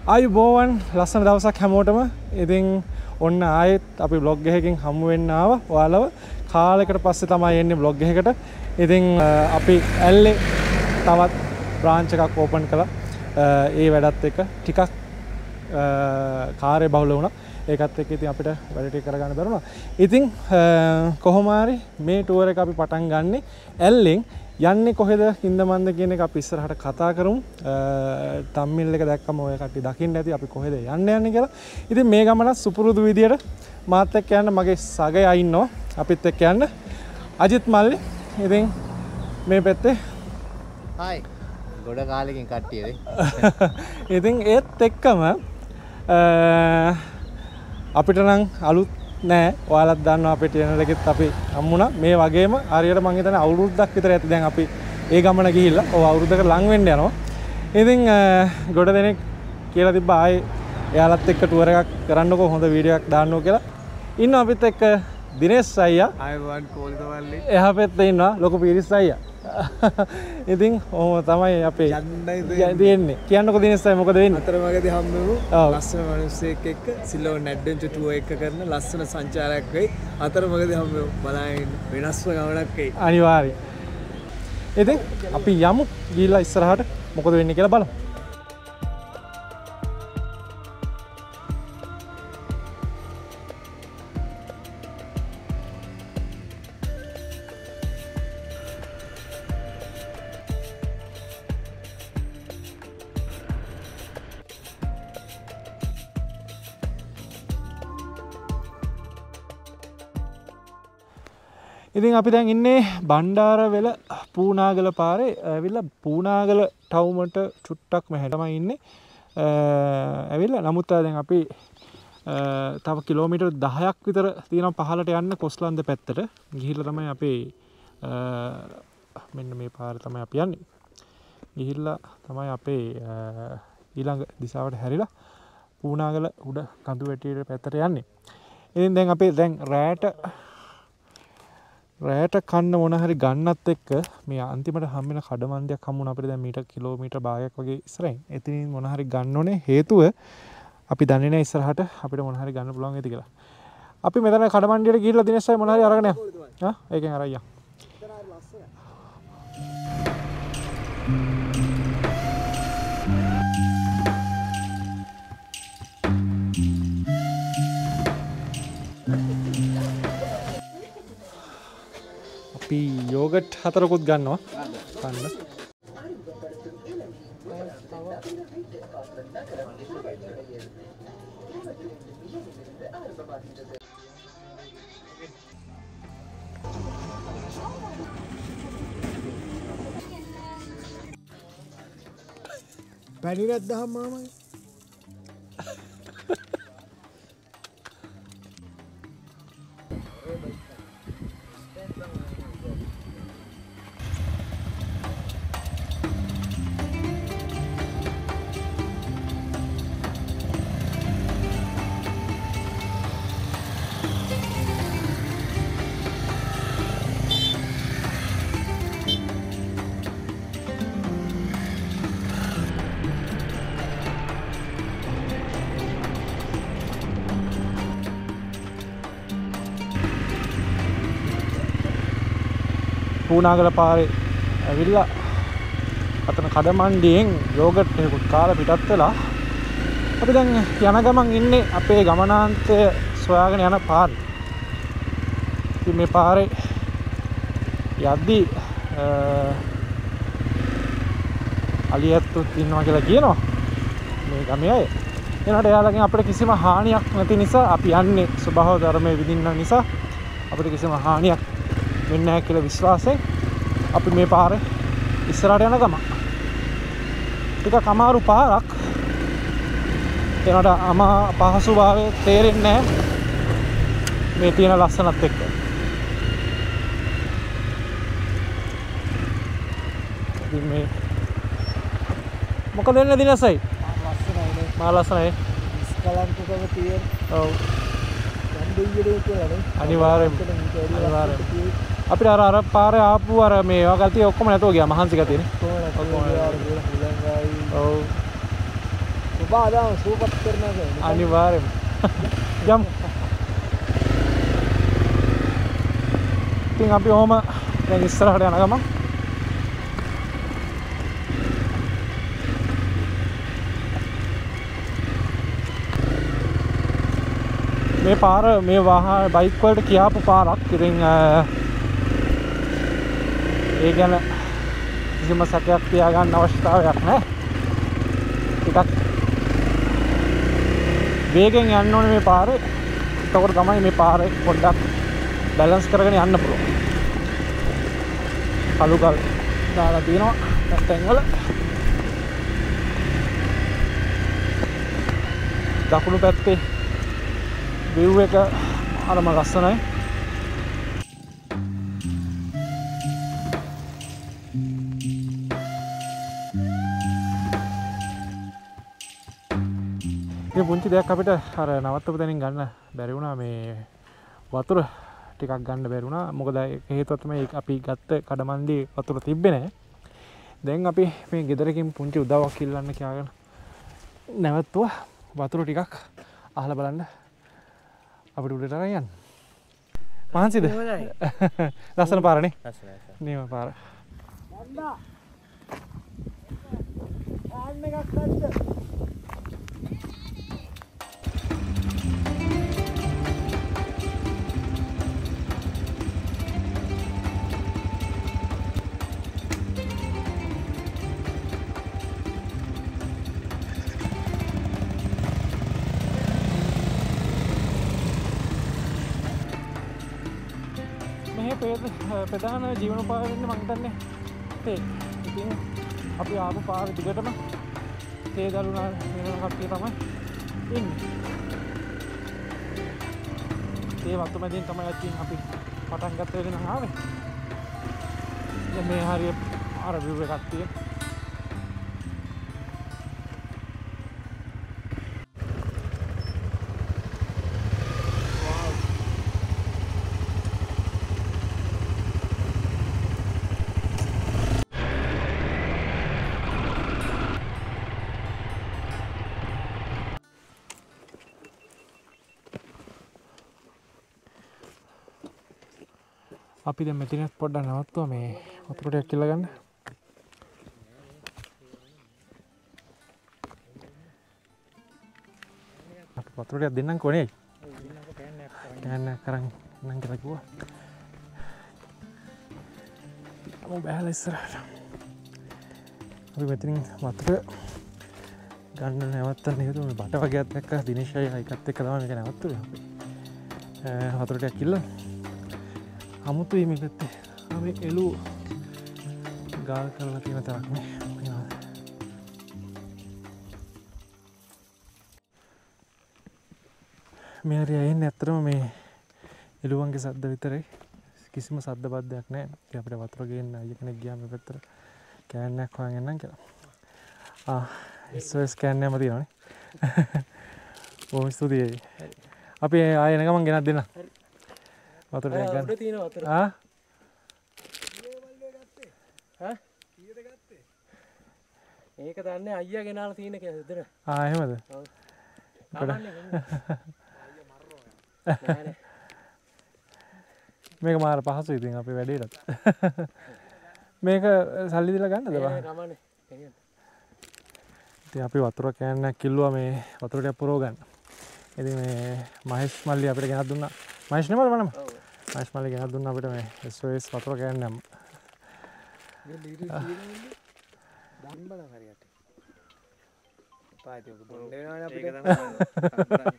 ආයුබෝවන් ලස්සන දවසක් හැමෝටම. ඉතින් ඔන්න ආයෙත් අපි vlog එකකින් හමු වෙන්න ආවා. ඔයාලව කාලයකට පස්සේ තමයි එන්නේ vlog එකකට. ඉතින් අපි ඇල්ලේ තවත් branch එකක් open කළා. ඒ වැඩත් එක්ක ටිකක් කාර්ය බහුල වුණා. ඒකත් එක්ක ඉතින් අපිට වැඩ ටික කරගන්න බැරුණා. ඉතින් කොහොම හරි මේ tour එක අපි පටන් ගන්නෙ ඇල්ලෙන් යන්නේ කොහෙද හින්දමන්ද කියන එක අපි ඉස්සරහට කතා කරමු. තම්මිල් එක දැක්කම ඔය කට්ටිය දකින්න ඇති අපි කොහෙද යන්නේ කියලා. ඉතින් මේ ගමන සුපුරුදු විදියට මාත් එක්ක යන්න මගේ සගයා ඉන්නවා. අපිත් එක්ක යන්න අජිත් මල්ලි. ඉතින් මේ පැත්තේ හායි ගොඩ කාලෙකින් කට්ටිය වෙයි. ඉතින් ඒත් එක්කම අපිට නම් අලුත් නෑ. ඔයාලත් දන්නවා අපේ channel එකෙත් අපි හම්බුණා. මේ වගේම හරියට මං හිතන්නේ අවුරුද්දක් විතර ඇති දැන් අපි ඒ ගමන ගිහිල්ලා. ඔව් අවුරුද්දකට ලං වෙන්න යනවා. ඉතින් ගොඩ දෙනෙක් කියලා තිබ්බා ආයේ එයාලත් එක්ක tour එකක් කරන්නකෝ හොඳ වීඩියෝ එකක් දාන්නකෝ කියලා. ඉන්නවා අපිත් එක්ක දිනේෂ් අයියා. ආයුබෝවන් කෝල්තවල්ලි. එහා පැත්තේ ඉන්නවා ලොකු පීරිස් අයියා. ඉතින් ඔහොම තමයි අපේ යන්නයි දෙන්නේ. කියන්නකෝ දිනේෂ් අයියා මොකද වෙන්නේ? අතරමඟදී හම්බෙමු. ලස්සන මිනිස්සෙක් එක්ක සිලෝන් ඇඩ්වෙන්චර් ටුවර් එක කරන ලස්සන සංචාරයක් වෙයි. අතරමඟදී හම්බෙමු. බලන්න වෙනස්ම ගමනක් වෙයි. අනිවාර්යයෙන්. ඉතින් අපි යමු ගිහිල්ලා ඉස්සරහට මොකද වෙන්නේ කියලා බලමු. ඉතින් අපි දැන් ඉන්නේ බණ්ඩාරවෙල පූනාගල පාරේ. ඇවිල්ලා පූනාගල ටවුමට චුට්ටක් මෙහෙ තමයි ඉන්නේ. ඇවිල්ලා නමුත් දැන් අපි තව කිලෝමීටර් 10ක් විතර තියෙනවා පහළට යන්න කොස්ලන්ද පැත්තට. ගිහිල්ලා තමයි අපි මෙන්න මේ පාර තමයි අපි යන්නේ. ගිහිල්ලා තමයි අපේ ඊළඟ දිශාවට හැරිලා පූනාගල උඩ කඳු වැටියේ පැත්තට යන්නේ. ඉතින් දැන් අපි දැන් රෑට කන්න මොන හරි ගන්නත් එක්ක මේ අන්තිමට හම්බෙන කඩමන්දියක් හම්බුණා අපිට දැන් මීටර් කිලෝමීටර් භාගයක් වගේ ඉස්සරහින්. එතනින් මොන හරි ගන්න ඕනේ හේතුව අපි දන්නේ නැහැ ඉස්සරහට අපිට මොන හරි ගන්න පුළුවන් වෙයිද කියලා. අපි මෙතන කඩමන්දියට ගිහිල්ලා දිනස්සයි මොන හරි අරගෙන යමු. ඒකෙන් අරන් යමු. අපි යෝගට් 4කුත් ගන්නවා කන්න. පැණිරක් දහම් මාමයි. පූනාගල පාරේ ඇවිල්ලා අතන කඩමණ්ඩියෙන් යෝගට් එකකුත් කාලා පිටත් වෙලා අපි දැන් යන ගමන් ඉන්නේ අපේ ගමනාන්තය සොයාගෙන යන පාර. ඉතින් මේ පාරේ යද්දී අලියත්තුත් ඉන්නවා කියලා කියනවා මේ ගමේ අය. එනකොට එයාලගෙන් අපිට කිසිම හානියක් නැති නිසා අපි යන්නේ ස්වභාව ධර්මයේ විඳින්න නිසා අපිට කිසිම හානියක් වෙන්නේ නැහැ කියලා විශ්වාසයෙන් අපි මේ පාරේ ඉස්සරහට යන ගමන්. ටිකක් අමාරු පාරක්. එනකොට පහසුභාවය තේරෙන්නේ නැහැ මේ තියෙන ලස්සනත් එක්ක. ඉතින් මේ මොකද වෙන්නේ දිනසයි? ලස්සනයිනේ. මා ලස්සනයි. ස්කලන්තකම තියෙන. ඔව්. ගම්බියුඩේ කියලානේ. අනිවාර්යෙන්. අපිට අර පාරේ ආපු අර මේ වගතිය ඔක්කොම නැතුව ගියා මහන්සි ගතියනේ. ඔව්. බාදාම සූපත් කරනවා කියන්නේ. අනිවාර්යෙන්ම. යම්. ඉතින් අපි ඔහම දැන් ඉස්සරහට යන ගමන් මේ පාර මේ වාහන බයික් වලට කියාපු පාරක්. ඉතින් ඒ ගැන කිසිම සැකයක් තියාගන්න අවශ්‍යතාවයක් නැහැ. ටිකක් වේගෙන් යන්න ඕනේ මේ පාරේ. එතකොට තමයි මේ පාරේ පොඩ්ඩක් බැලන්ස් කරගෙන යන්න පුළුවන්. කලුකල් දාලා තියෙනවා තැන්වල. දකුණු පැත්තේ view එක අරම ලස්සනයි. මේ පුංචි දෙයක් අපිට අර නවත්තපු තැනින් ගන්න බැරි වුණා. මේ වතුර ටිකක් ගන්න බැරි වුණා. මොකද ඒක හේතුව තමයි අපි ගත්ත කඩමන්දි වතුර තිබ්බේ නැහැ. දැන් අපි මේ ගෙදරකින් පුංචි උදව්වක් ඉල්ලන්න කියාගෙන නැවතුවා. වතුර ටිකක් අහලා බලන්න අපිට උඩට අරන් යන්න. මහන්සිද? ලස්සන පාරනේ. ලස්සනයි. නියම පාර. නන්දා. ආන්න එකක් නැද්ද? ප්‍රධාන ජීවනෝපායන්නේ මං හිතන්නේ තේ. ඉතින් අපි ආපු පාර දිගටම තේ දලුනා වෙන කට්ටිය තමයි ඉන්නේ. තේ වතු මැදින් තමයි අපි පටන් ගත්ත වෙලේ නම් ආවේ. දැන් මේ හරිය අර view එකක් තියෙන. අපි දැන් මෙතනත් පොඩ්ඩක් නවත්තුවා මේ වතුර ටිකක් කියලා ගන්න. අපි වතුර ටිකක් දෙන්නම් කොනේ. කෑන්නක් කරන් නම් කියලා කිව්වා. මම බැලලා ඉස්සරහට. අපි මෙතනින් වතුර ගන්න නැවත්තන්න හේතුව මේ බට වගේක් දැක්ක දිනේශයි එකත් එක්ක තමයි මේක නැවත්තුනේ අපි. වතුර ටිකක් කිල්ල අමුතුයි මේ පැත්තේ. අපි එළු ගාල් කරලා තියෙන තරක් නේ. මේ හරිය එන්නේ ඇත්තටම මේ එළුවන්ගේ සද්ද විතරයි. කිසිම සද්ද බද්දයක් නැහැ. ඉතින් අපිට වතුර ගේන්න අයිය කෙනෙක් ගියා මේ පැත්තට කෑන්නක් හොයන් එන්නම් කියලා. SOS කෑන්නම තියෙනවනේ. බොහොම ස්තුතියි. අපි ආයෙ එන ගමන් ගෙනත් දෙන්න. වතුර ටිකක් ගන්න. උඩ තියෙන වතුර. කීයද ගත්තේ? මේක දන්නේ අයියා ගෙනාලා තියෙන කියලා දෙන. එහෙමද? ඔව්. මේක මාර පහසුයි ඉතින් අපේ වැඩේට. මේක සල්ලි දීලා ගන්නද බා? කමන්නේ. ඉතින් අපි වතුර කෑන්නක් කිල්ලුවා මේ වතුර ටික පුරව ගන්න. ඉතින් මේ මහේෂ් මල්ලි අපිට ගෙනත් දුන්නා. මහේෂ් නෙමෙයිද මනම? ඔව්. මහේෂ් මල්ලි ගෙනත් දුන්නා අපිට මේ SOS වතුර කෑන්නක්. මේ ලීටර් කීයද? දන් බල හරියට. පායිති ඔක බොන්න වෙනවනේ අපිට.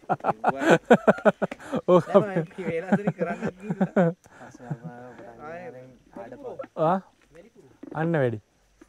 ඔව් අපි වේලාසරි කරන්නත් ගිහිල්ලා. අන්න වැඩි.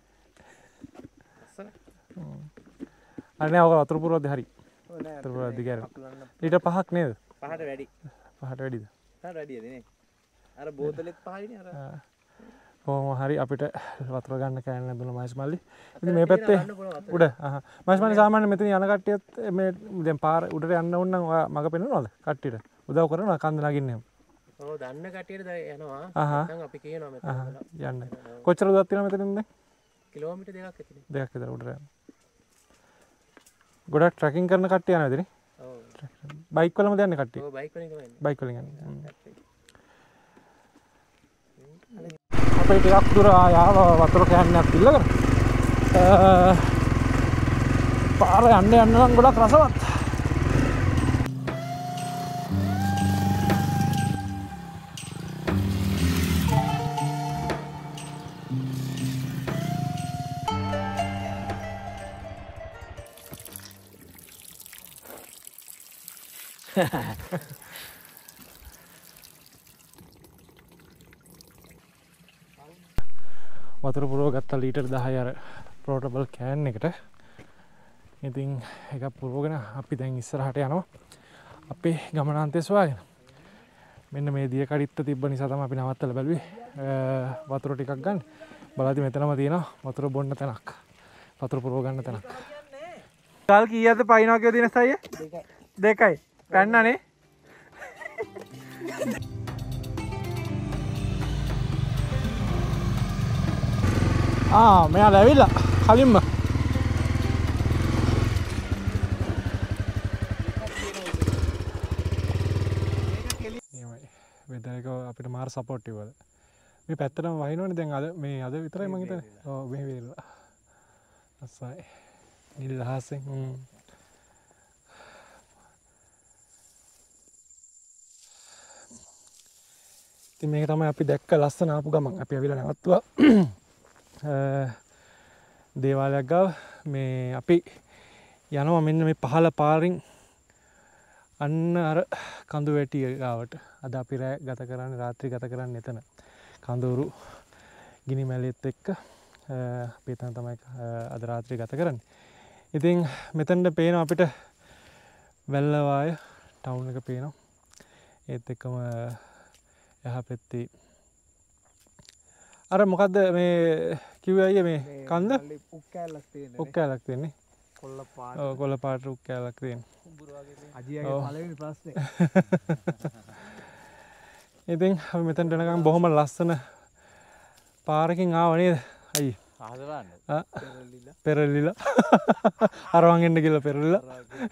අනේ ඔක වතුර පුරවද්දි හරි. වතුර පුරවද්දි ගෑර. ඊට 5ක් නේද? 5ට වැඩි. 5ට වැඩිද? 5ට වැඩිද නේ. අර බෝතලෙත් 5යිනේ අර. කොහොම හරි අපිට වතුර ගන්න කෑන්න දුන්න මහේෂ් මල්ලි. ඉතින් මේ පැත්තේ උඩ මහේෂ් මල්ලි සාමාන්‍ය මෙතන යන කට්ටියත් මේ දැන් පාර උඩට යන්න ඕන නම් ඔයා මග පෙන්නනවද කට්ටියට? උදව් කරනවා කන්ද නගින්නේ. ඔව් දන්න කට්ටියට යනවා. නැත්නම් අපි කියනවා මෙතන යන්න. කොච්චර දුරක් තියෙනවද මෙතනින් දැන්? කිලෝමීටර් 2ක් ඇතිනේ. 2ක් විතර උඩට යන්න. ගොඩක් ට්‍රැකින් කරන කට්ටිය යනවා ඉතින්. ඔව්. බයික් වලම යන්නේ කට්ටිය. ඔව් බයික් වලින් තමයි. බයික් වලින් යන්නේ. අපේ ටිකක් දුර ආව වතුර කෑන්නක් ඉල්ලගෙන. පාර යන්න යන්න නම් ගොඩක් රසවත්. වතුර පුරව ගත්තා ලීටර් 10 අර පෝටබල් කෑන් එකට. ඉතින් ඒක පුරවගෙන අපි දැන් ඉස්සරහට යනවා. අපේ ගමනාන්තය සොයාගෙන. මෙන්න මේ දිය කඩਿੱත්ත තිබ්බ නිසා තමයි අපි නවත්තලා බැලුවේ. වතුර ටිකක් ගන්න. බලද්දි මෙතනම තියෙනවා වතුර බොන්න තැනක්. වතුර පුරව ගන්න තැනක්. කාල් කීයද පයින්නවා කියව දිනස් අයියේ? 2යි. පැන්නනේ. මෙයා ඇවිල්ලා කලින්ම වෙදර එක අපිට මාර සපෝට්ටිව් වල මේ පැත්තටම වහිනවනේ දැන් අද මේ අද විතරයි මං හිතන්නේ. ඔව් මේ වෙලා අස්සයි නිල් අහසෙන් ඉතින් මේක තමයි අපි දැක්ක ලස්සන ආපු ගමන් අපි ඇවිල්ලා නැවතුවා. දේවාලයක් ගාව මේ අපි යනවා මෙන්න මේ පහළ පාරින් අන්න අර කඳු වැටිය ගාවට. අද අපි රෑ ගත කරන්නේ රාත්‍රී ගත කරන්නේ එතන. කඳුරු ගිනි මැලෙත් එක්ක අපි එතන තමයි අද රාත්‍රී ගත කරන්නේ. ඉතින් මෙතනට පේනවා අපිට වැල්ලවාය ටවුන් එක පේනවා. ඒත් එක්කම එහා පැත්තේ අර මොකද්ද මේ කිව්වේ අයියේ මේ කන්ද උක් කෑල්ලක් තියෙන්නේ. උක් කෑල්ලක් තියෙන්නේ. කොල්ල පාට. ඔව් කොළ පාට උක් කෑල්ලක් තියෙන්නේ. කුඹුර වගේ තියෙන. අජියාගේ පළවෙනි ප්‍රශ්නේ. ඉතින් අපි මෙතනට එනකම් බොහොම ලස්සන පාරකින් ආව නේද අයියේ? අහස බලන්න. පෙරලිලා. අරවන් එන්න කියලා පෙරලිලා.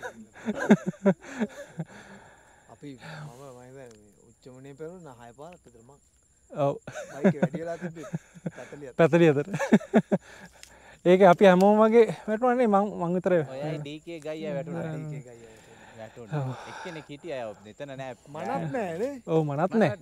අපි මම හිතන්නේ උච්චමනේ පෙරුණා 6 පාරක් විතර මම. ඔව්. බයික් එක වැඩි වෙලා තිබ්බේ 40ක්. 40ට. ඒක අපි හැමෝම වගේ වැටුණානේ මං විතරේ. ඔයයි ඩීකේ ගයියා වැටුණා. ඩීකේ ගයියා වැටුණා. එක්කෙනෙක් හිටියා එතන නෑ. මනත් නෑ නේ. ඔව් මනත් නෑ.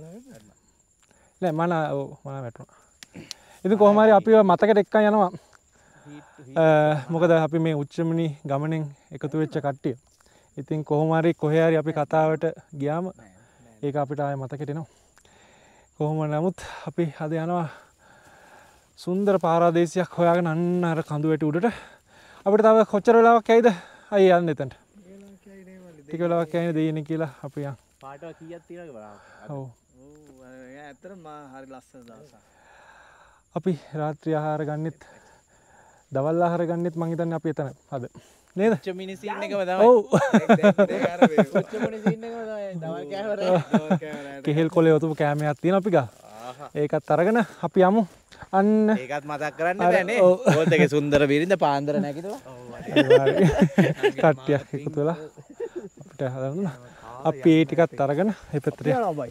නෑ මන ඔව් මන වැටුණා. ඉතින් කොහොම හරි අපිව මතකෙට එක්කන් යනවා. මොකද අපි මේ උච්චමනි ගමනෙන් එකතු වෙච්ච කට්ටිය. ඉතින් කොහොම හරි කොහේ හරි අපි කතාවට ගියාම ඒක අපිට ආයෙ මතකෙට එනවා. කොහොම නමුත් අපි අද යනවා සුන්දර පාරාදේශයක් හොයාගෙන අන්න අර කඳු වැටි උඩට. අපිට තව කොච්චර වෙලාවක් ඇයිද අයියේ යන්න එතනට? ටික වෙලාවක් ඇයිනේ දෙයිනේ කියලා අපි යන්. පාටව කීයක් තියනවද බලන්න. ඔව්. ඔව් ඇත්තටම මා හරි ලස්සන දවසක්. අපි රාත්‍රී ආහාර ගන්නෙත් දවල් ආහාර ගන්නෙත් මං හිතන්නේ අපි එතන අද. නේද? උච්චමිනි සීන් එකම තමයි. ඔව්. උච්චමිනි සීන් එකම තමයි. දවල් කෑවර. කෙහෙල් කොලේ වතුපු කෑමයක් තියෙනවා අපි ගා. ඒකත් අරගෙන අපි යමු. අන්න ඒකත් මතක් කරන්න බෑනේ. ඕත් එකේ සුන්දර බිරිඳ පාන්දර නැගිටලා. කට්ටියක් එකතු වෙලා අපිට හදන්න. අපි ඒ ටිකත් අරගෙන මේ පැත්තට යනවා.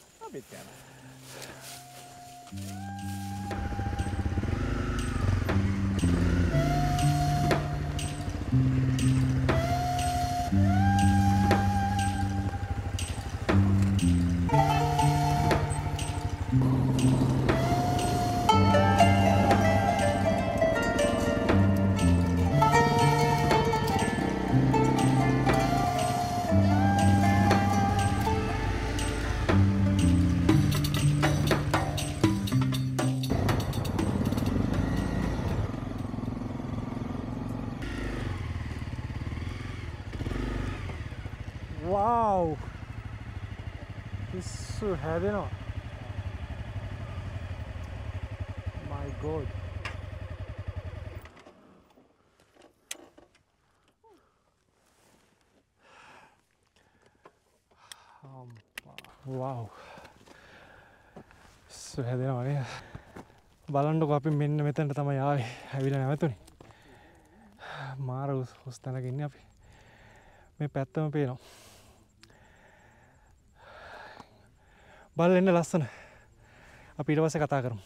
Wow! This is heavy, no? My God! Wow! So heavy, no? බලන්නකො අපි මෙන්න මෙතනට තමයි ආවේ. ඇවිල්ලා නැවතුනේ. මාර හොස්තැනක ඉන්නේ අපි. මේ පැත්තම පේනවා. බලන්න එන්න ලස්සන. අපි ඊට පස්සේ කතා කරමු.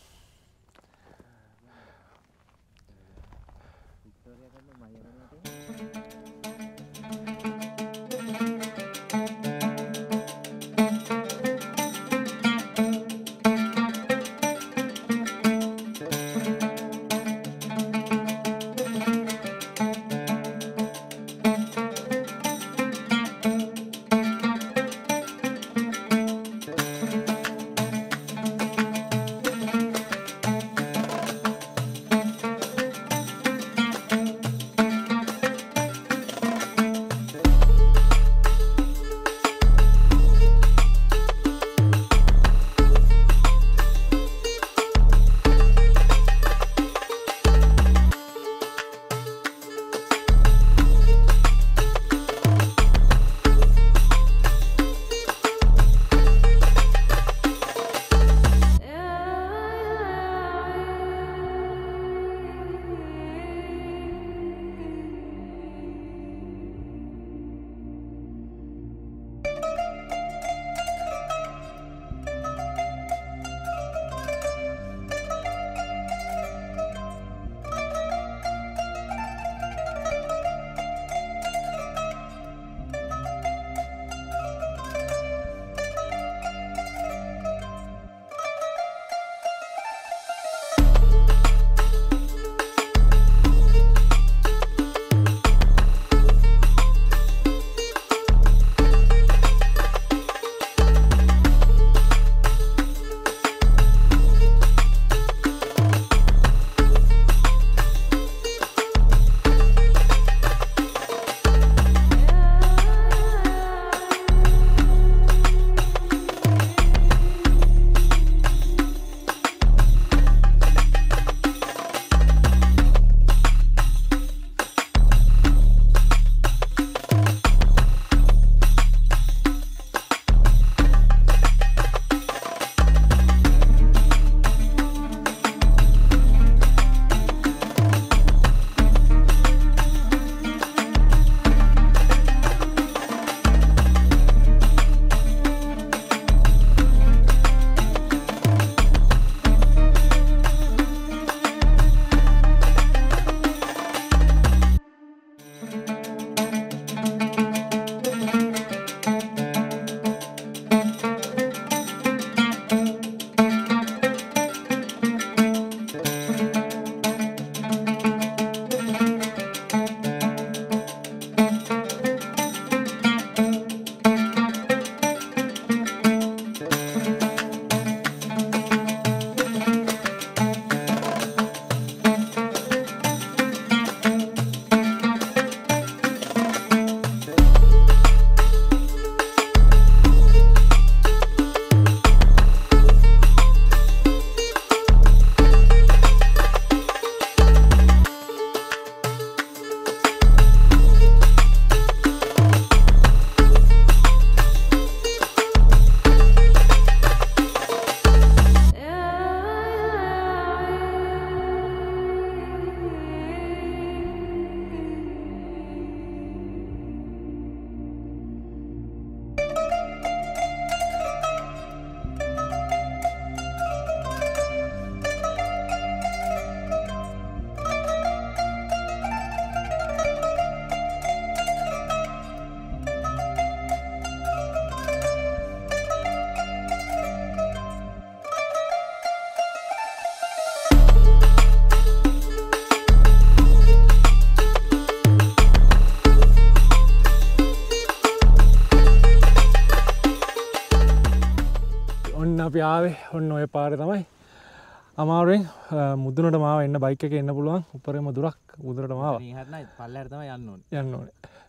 අපි ආවේ ඔන්න ඔය පාරේ තමයි අමාරුවෙන් මුදුනට මාව එන්න බයික් එකේ එන්න පුළුවන් උඩරම දුරක් උඩරට මාව පල්ලෙහාට තමයි යන්න ඕනේ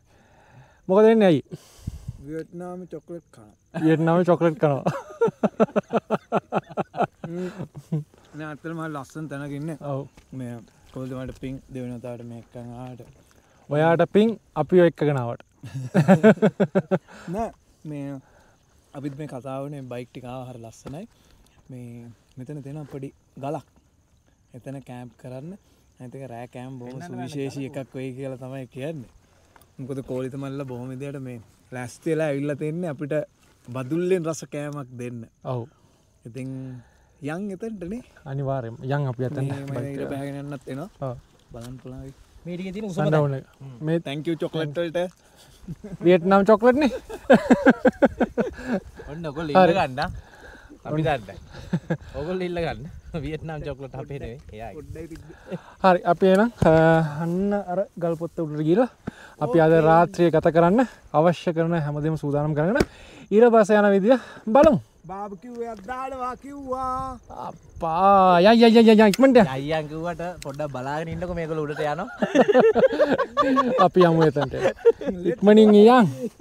මොකද වෙන්නේ ඇයි වියට්නාම් චොක්ලට් කනවා වියට්නාම් චොක්ලට් කනවා නෑ අතල මම ලස්සන තැනක ඉන්නේ ඔව් මේ කොහොමද මට පින් දෙවෙනතාවට මේකන් ආවට ඔයාට පින් අපිව එක්කගෙන ආවට නෑ මේ අපිත් මේ කතාවනේ බයික් ටික ආව හරිය ලස්සනයි මේ මෙතන තියෙන පොඩි ගලක් එතන කැම්ප් කරන්න ඇතික රෑ කෑම් බොහොම සුවිශේෂී එකක් වෙයි කියලා තමයි කියන්නේ. මොකද කෝලිත මල්ලා බොහොම විදියට මේ ලෑස්ති වෙලා ඇවිල්ලා තින්නේ අපිට බදුල්ලෙන් රස කෑමක් දෙන්න. ඔව්. ඉතින් යන් එතනටනේ අනිවාර්යයෙන්ම යන් අපි එතන මම ඊට බහගෙන යන්නත් එනවා. ඔව්. බලන්න පුළුවන්. මේ ටිකේ තියෙන උසම සන්ඩවුන් එක. මේ thank you chocolate වලට. වියට්නාම් චොක්ලට් නේ. ඔන්න ඔයගොල්ලෝ ඉල්ල ගන්න. අපි දන්නයි. ඔයගොල්ලෝ ඉල්ල ගන්න. වියට්නාම් චොක්ලට් අපේ නෙවෙයි. එයාගේ. හරි අපි එහෙනම් අන්න අර ගල් පොත්ත උඩට ගිහලා අපි අද රාත්‍රිය ගත කරන්න අවශ්‍ය කරන හැමදේම සූදානම් කරගෙන ඊට පස්සේ යන විදිය බලමු. බාබකියු එකක් දානවා කිව්වා. අප්පා යයි ඉක්මනට යන්න. අයියන් කිව්වට පොඩ්ඩක් බලාගෙන ඉන්නකො මේගොල්ලෝ උඩට යනවා. අපි යමු එතනට. ඉක්මනින් යන්.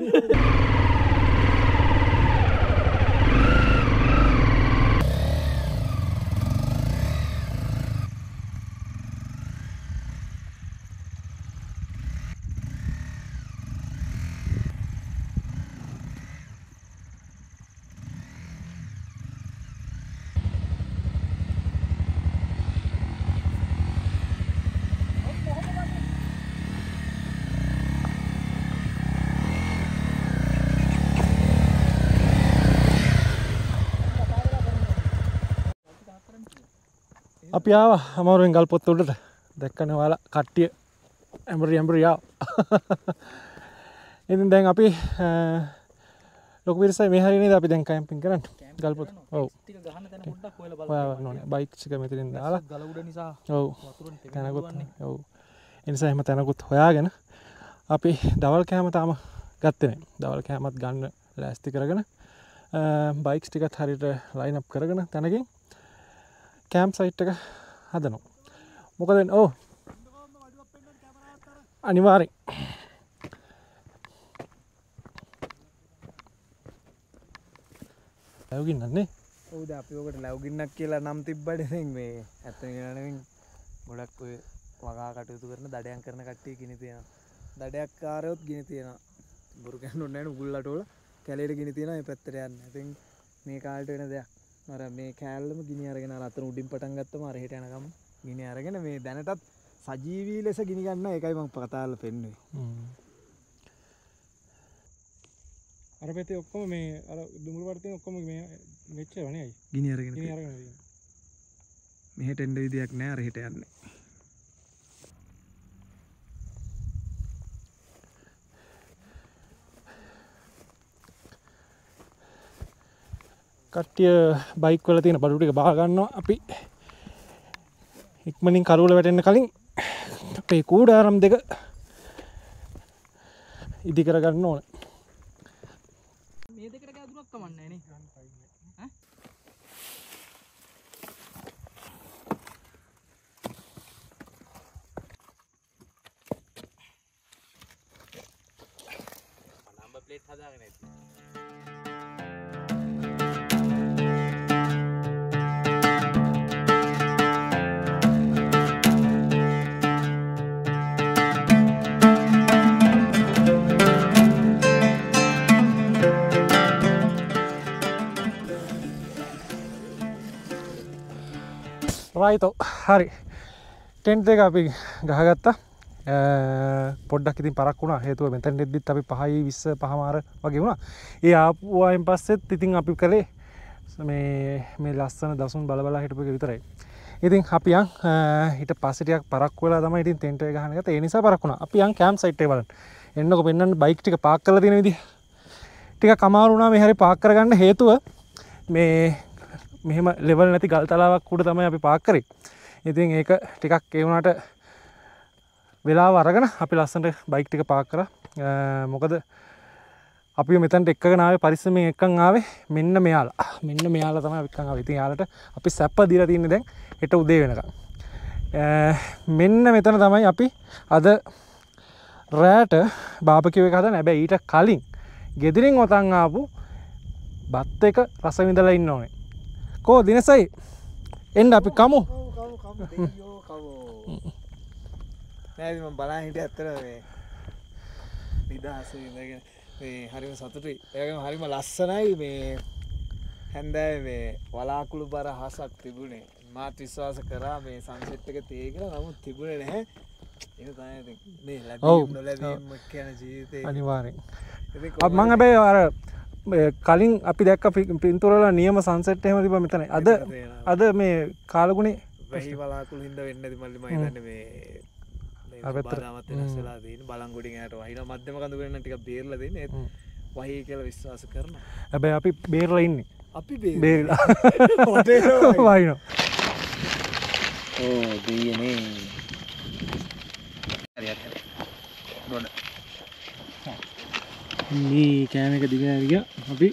අපි ආවා අමාරුවෙන් ගල් පොත්ත උඩට. දැක්කනේ ඔයාලා කට්ටිය ඇඹරි ආව. ඉතින් දැන් අපි ලොකු පිරිසයි මේ හරිය නේද අපි දැන් කැම්පින් කරන්නේ. ගල් පොත්ත. ඔව්. ටික ගහන්න තැන පොඩ්ඩක් හොයලා බලන්න. හොයාගන්න ඕනේ. බයික්ස් එක මෙතනින් දාලා. ගල උඩ නිසා ඔව්. වතුරෙන් තැනකුත් ඔව්. ඒ නිසා එහෙම තැනකුත් හොයාගෙන අපි දවල් කෑම තාම ගත්තේ නැහැ. දවල් කෑමත් ගන්න ලෑස්ති කරගෙන බයික්ස් ටිකත් හරියට ලයින් අප් කරගෙන තැනකින් කෑම්ප් සයිට් එක හදනවා. මොකද ඔව් අනිවාර්යෙන් ලැබුගින්නන්නේ. ඔව්ද අපි ඔකට ලැබුගින්නක් කියලා නම් තිබ්බට ඉතින් මේ ඇත්තම කියනවා නම් ගොඩක් ඔය වගා කටයුතු කරන දඩයන් කරන කට්ටිය ගිනි තියනවා. දඩයක් කාරයොත් ගිනි තියනවා. බොරු කියන්න ඕනේ නැහැ නේ උගුල්ලට වල කැලේට ගිනි තියනවා මේ පැත්තට යන්න. ඉතින් මේ කාලේට වෙන දෙයක්. අර මේ කෑල්ලම ගිනි අරගෙන අර අතන උඩින් පටන් ගත්තම අර හෙට යනකම් ගිනි අරගෙන මේ දැනටත් සජීවී ලෙස ගිනි ගන්න එකයි මම කතාවල පෙන්නුවේ. අර පැත්තේ ඔක්කොම මේ අර දුමුරු වර්තේ ඔක්කොම මේ මෙච්චර වනේ අයි. ගිනි අරගෙන තියෙනවා. මෙහෙට එන්න විදියක් නැහැ අර හෙට යන්නේ. කට්ටිය බයික් වල තියෙන බඩු ටික බා ගන්නවා. අපි ඉක්මනින් කරුවල වැටෙන්න කලින් අපේ කූඩාරම් දෙක ඉදි කර ගන්න ඕනේ. මේ දෙකට ගැදුනක් කමන්නේ නේ. ඈ? නම්බර් ප්ලේට් හදාගෙන ඉන්න. රයිතෝ හරි ටෙන්ට් එක අපි ගහගත්තා. පොඩ්ඩක් ඉතින් පරක් වුණා. හේතුව මෙතන එද්දිත් අපි 5:20 5:00 වගේ වුණා. ඒ ආපුවායින් පස්සෙත් ඉතින් අපි කළේ මේ ලස්සන දසුන් බල බලා හිටපු එක විතරයි. ඉතින් අපි යන් ඊට පස්සේ ටිකක් පරක් වෙලා තමයි ඉතින් ටෙන්ට් එක ගහන්න ගත්තා. ඒ නිසා පරක් වුණා. අපි යන් කැම්ප් සයිට් එක බලන්න. එන්නකො පෙන්නන්න බයික් ටික පාක් කරලා තියෙන විදිහ. ටිකක් අමාරු වුණා මේ හැරි පාක් කරගන්න හේතුව මේ මෙහෙම ලෙවල් නැති ගල් තලාවක් උඩ තමයි අපි පාක් කරේ. ඉතින් ඒක ටිකක් ඒ වුණාට වෙලාව අරගෙන අපි ලස්සනට බයික් ටික පාක් කරා. මොකද අපි මෙතනට එක්කගෙන ආවේ පරිස්සමෙන් එක්කන් ආවේ මෙන්න මෙයාලා. මෙන්න මෙයාලා තමයි අපි එක්කන් ආවේ. ඉතින් යාලට අපි සැප දීලා තින්නේ දැන් හෙට උදේ වෙනකන්. මෙන්න මෙතන තමයි අපි අද රෑට බාබකියු එක හදන්න. හැබැයි ඊට කලින් ගෙදරින් ඔතන් ආපු බත් එක රස විඳලා ඉන්න ඕනේ. කෝ දිනසයි එන්න අපි කමු. නෑ මම බලන් හිටියේ ඇත්තට මේ නිදහස ඉඳගෙන මේ හරිම සතුටුයි. ඒකම හරිම ලස්සනයි මේ හැන්දෑවේ මේ වලාකුළු බර හසක් තිබුණේ. මාත් විශ්වාස කරා මේ සන්සෙට් එක තේ කියලා. නමුත් තිබුණේ නැහැ. ඒක තමයි ඉතින් මේ ලැබීම් නොලැබීම් කියන ජීවිතේ අනිවාර්යෙන්. මම හැබැයි අර කලින් අපි දැක්ක පින්තූරවල නියම සන්සෙට් එහෙම තිබ්බා මෙතන. අද මේ කාලගුණේ වැහි වලාකුළු හින්දා වෙන්නේ නැති මල්ලි මම හිතන්නේ මේ බාරාමත් වෙනස් වෙලා තියෙන බලංගොඩින් යට වහිනවා මධ්‍යම කඳුකරන ටිකක් බේරලා දෙන්නේ වහී කියලා විශ්වාස කරනවා. හැබැයි අපි බේරලා ඉන්නේ. අපි බේරලා වහිනවා. ඕ දෙයනේ. හරියට. ගොඩ. මේ කෑම එක දිගට ගියා. අපි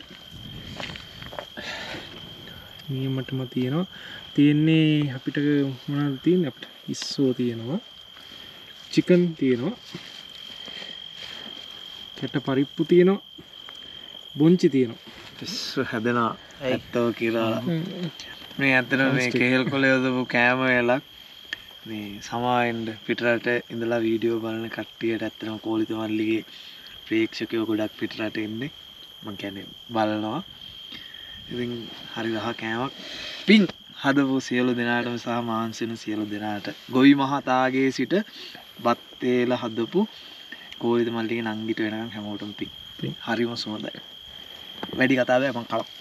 නියමටම තියෙන්නේ අපිට මොනවද තියෙන්නේ අපිට ඉස්සෝ තියෙනවා. චිකන් තියෙනවා. කැට පරිප්පු තියෙනවා. බොංචි තියෙනවා. ඉස්සෝ හැදෙනවා. ඇත්තෝ කියලා. මේ ඇත්තට මේ කෙහෙල් කොළ යොදපු කෑම වේලක් මේ සමාවෙන්න පිටරට ඉඳලා වීඩියෝ බලන කට්ටියට ඇත්තටම කෝලිත මල්ලිගේ ප්‍රේක්ෂකයෝ ගොඩක් පිටරට ඉන්නේ. මම කියන්නේ බලනවා. ඉතින් හරි රහ කෑමක්. පින් හදපු සියලු දෙනාටම සහ මාංශිනු සියලු දෙනාට ගොවි මහතාගේ සිට බත් තේල හදපු කෝලිත මල්ලිගේ නංගිට වෙනකන් හැමෝටම පින්. හරිම සුවඳයි. වැඩි කතා බෑ මං කලක්.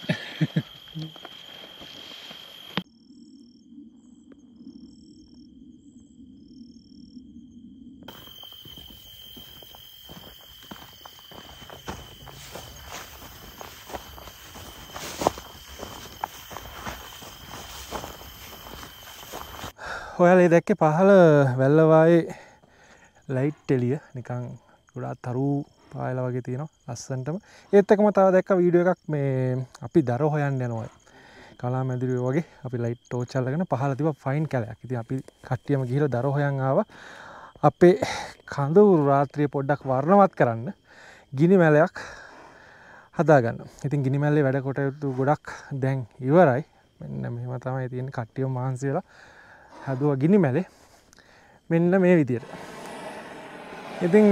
ඔයාලා දැක්කේ පහළ වැල්ලවායේ ලයිට් එළිය නිකන් ගොඩාක් තරු පායලා වගේ තියෙනවා ලස්සනටම. ඒත් එක්කම තව දැක්ක වීඩියෝ එකක් මේ අපි දර හොයන්න යනවා. කලා මැදිරිය වගේ අපි ලයිට් ටෝච් අල්ලගෙන පහළ තිබ්බ ෆයින් කැලයක්. ඉතින් අපි කට්ටියම ගිහලා දර හොයන් ආවා. අපේ කඳවුරු රාත්‍රියේ පොඩ්ඩක් වර්ණවත් කරන්න ගිනි මැලයක් හදාගන්න. ඉතින් ගිනි මැල්ලේ වැඩ කොටයුතු ගොඩක් දැන් ඉවරයි. මෙන්න මෙහෙම තමයි තියෙන්නේ කට්ටියම මහන්සි වෙලා හදුවා ගිනි මැලේ මෙන්න මේ විදියට. ඉතින්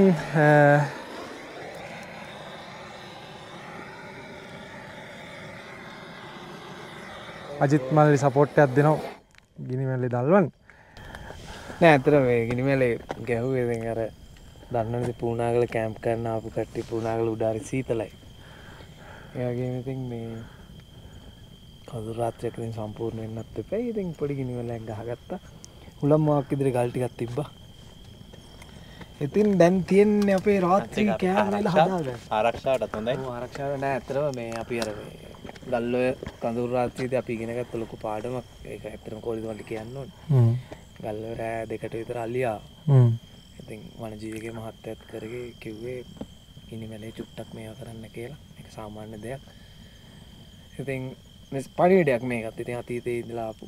අජිත් මල්ලි සපෝට් එකක් දෙනවා ගිනි මැල්ලේ දල්වන්න. නෑ ඇත්තට මේ ගිනි මැලේ ගැහුවේ දැන් අර දන්නවනේ පූනාගල කැම්ප් කරන්න ආපු කට්ටිය පූනාගල උඩාරි සීතලයි. ඒ වගේම ඉතින් මේ කඳු රාත්‍රියක ඉතින් සම්පූර්ණ වෙන්නත් එපා. ඉතින් පොඩි ගිනි මැලයක් ගහගත්තා. හුලම් මාක් ඉදිරියේ ගල් ටිකක් තිබ්බා. ඉතින් දැන් තියෙන්නේ අපේ රාත්‍රී කෑම වල හදාගන්න. ආරක්ෂාවටත් හොඳයි. ඔව් ආරක්ෂාව නෑ ඇත්තටම මේ අපි අර මේ ගල්ඔය කඳුරු රාත්‍රියේදී අපි ඉගෙන ගත්ත ලොකු පාඩමක්. ඒක ඇත්තටම කෝලිත වලට කියන්න ඕනේ. ගල්ඔය රෑ 2ට විතර අලියා. ඉතින් වනජීවිගේ මහත්තයත් කරගේ කිව්වේ ගිනි මැලේ චුට්ටක් මේවා කරන්න කියලා. ඒක සාමාන්‍ය දෙයක්. ඉතින් මේ පණිවිඩයක් මේකත් ඉතින් අතීතයේ ඉඳලා ආපු.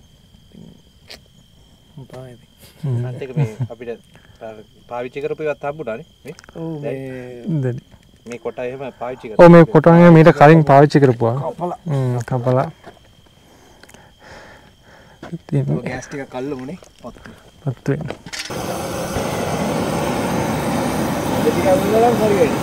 අන්තික මේ අපිට පාවිච්චි කරපු එකත් හම්බුණානේ මේ. ඔව් මේ කොට එහෙම පාවිච්චි කරා. ඔව් මේ කොට මීට කලින් පාවිච්චි කරපුවා. කපලා. ඉතින් ගෑස් ටික කල්ලමුනේ. පත් වෙන්නේ. ටික අල්ලලා හරියට.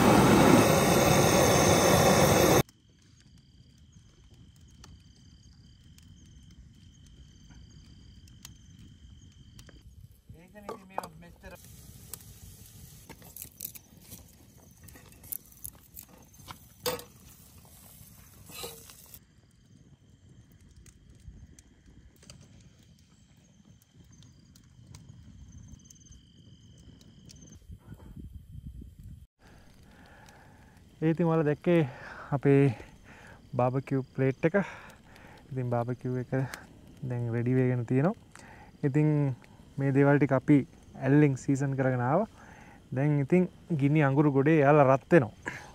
ඒ ඉතින් ඔයාලා දැක්කේ අපේ බාබකියු ප්ලේට් එක. ඉතින් බාබකියු එක දැන් රෙඩි වෙගෙන තියෙනවා. ඉතින් මේ දේවල් ටික අපි ඇල්ලින් සීසන් කරගෙන ආවා. දැන් ඉතින් ගිනි අඟුරු ගොඩේ යාලා රත් වෙනවා.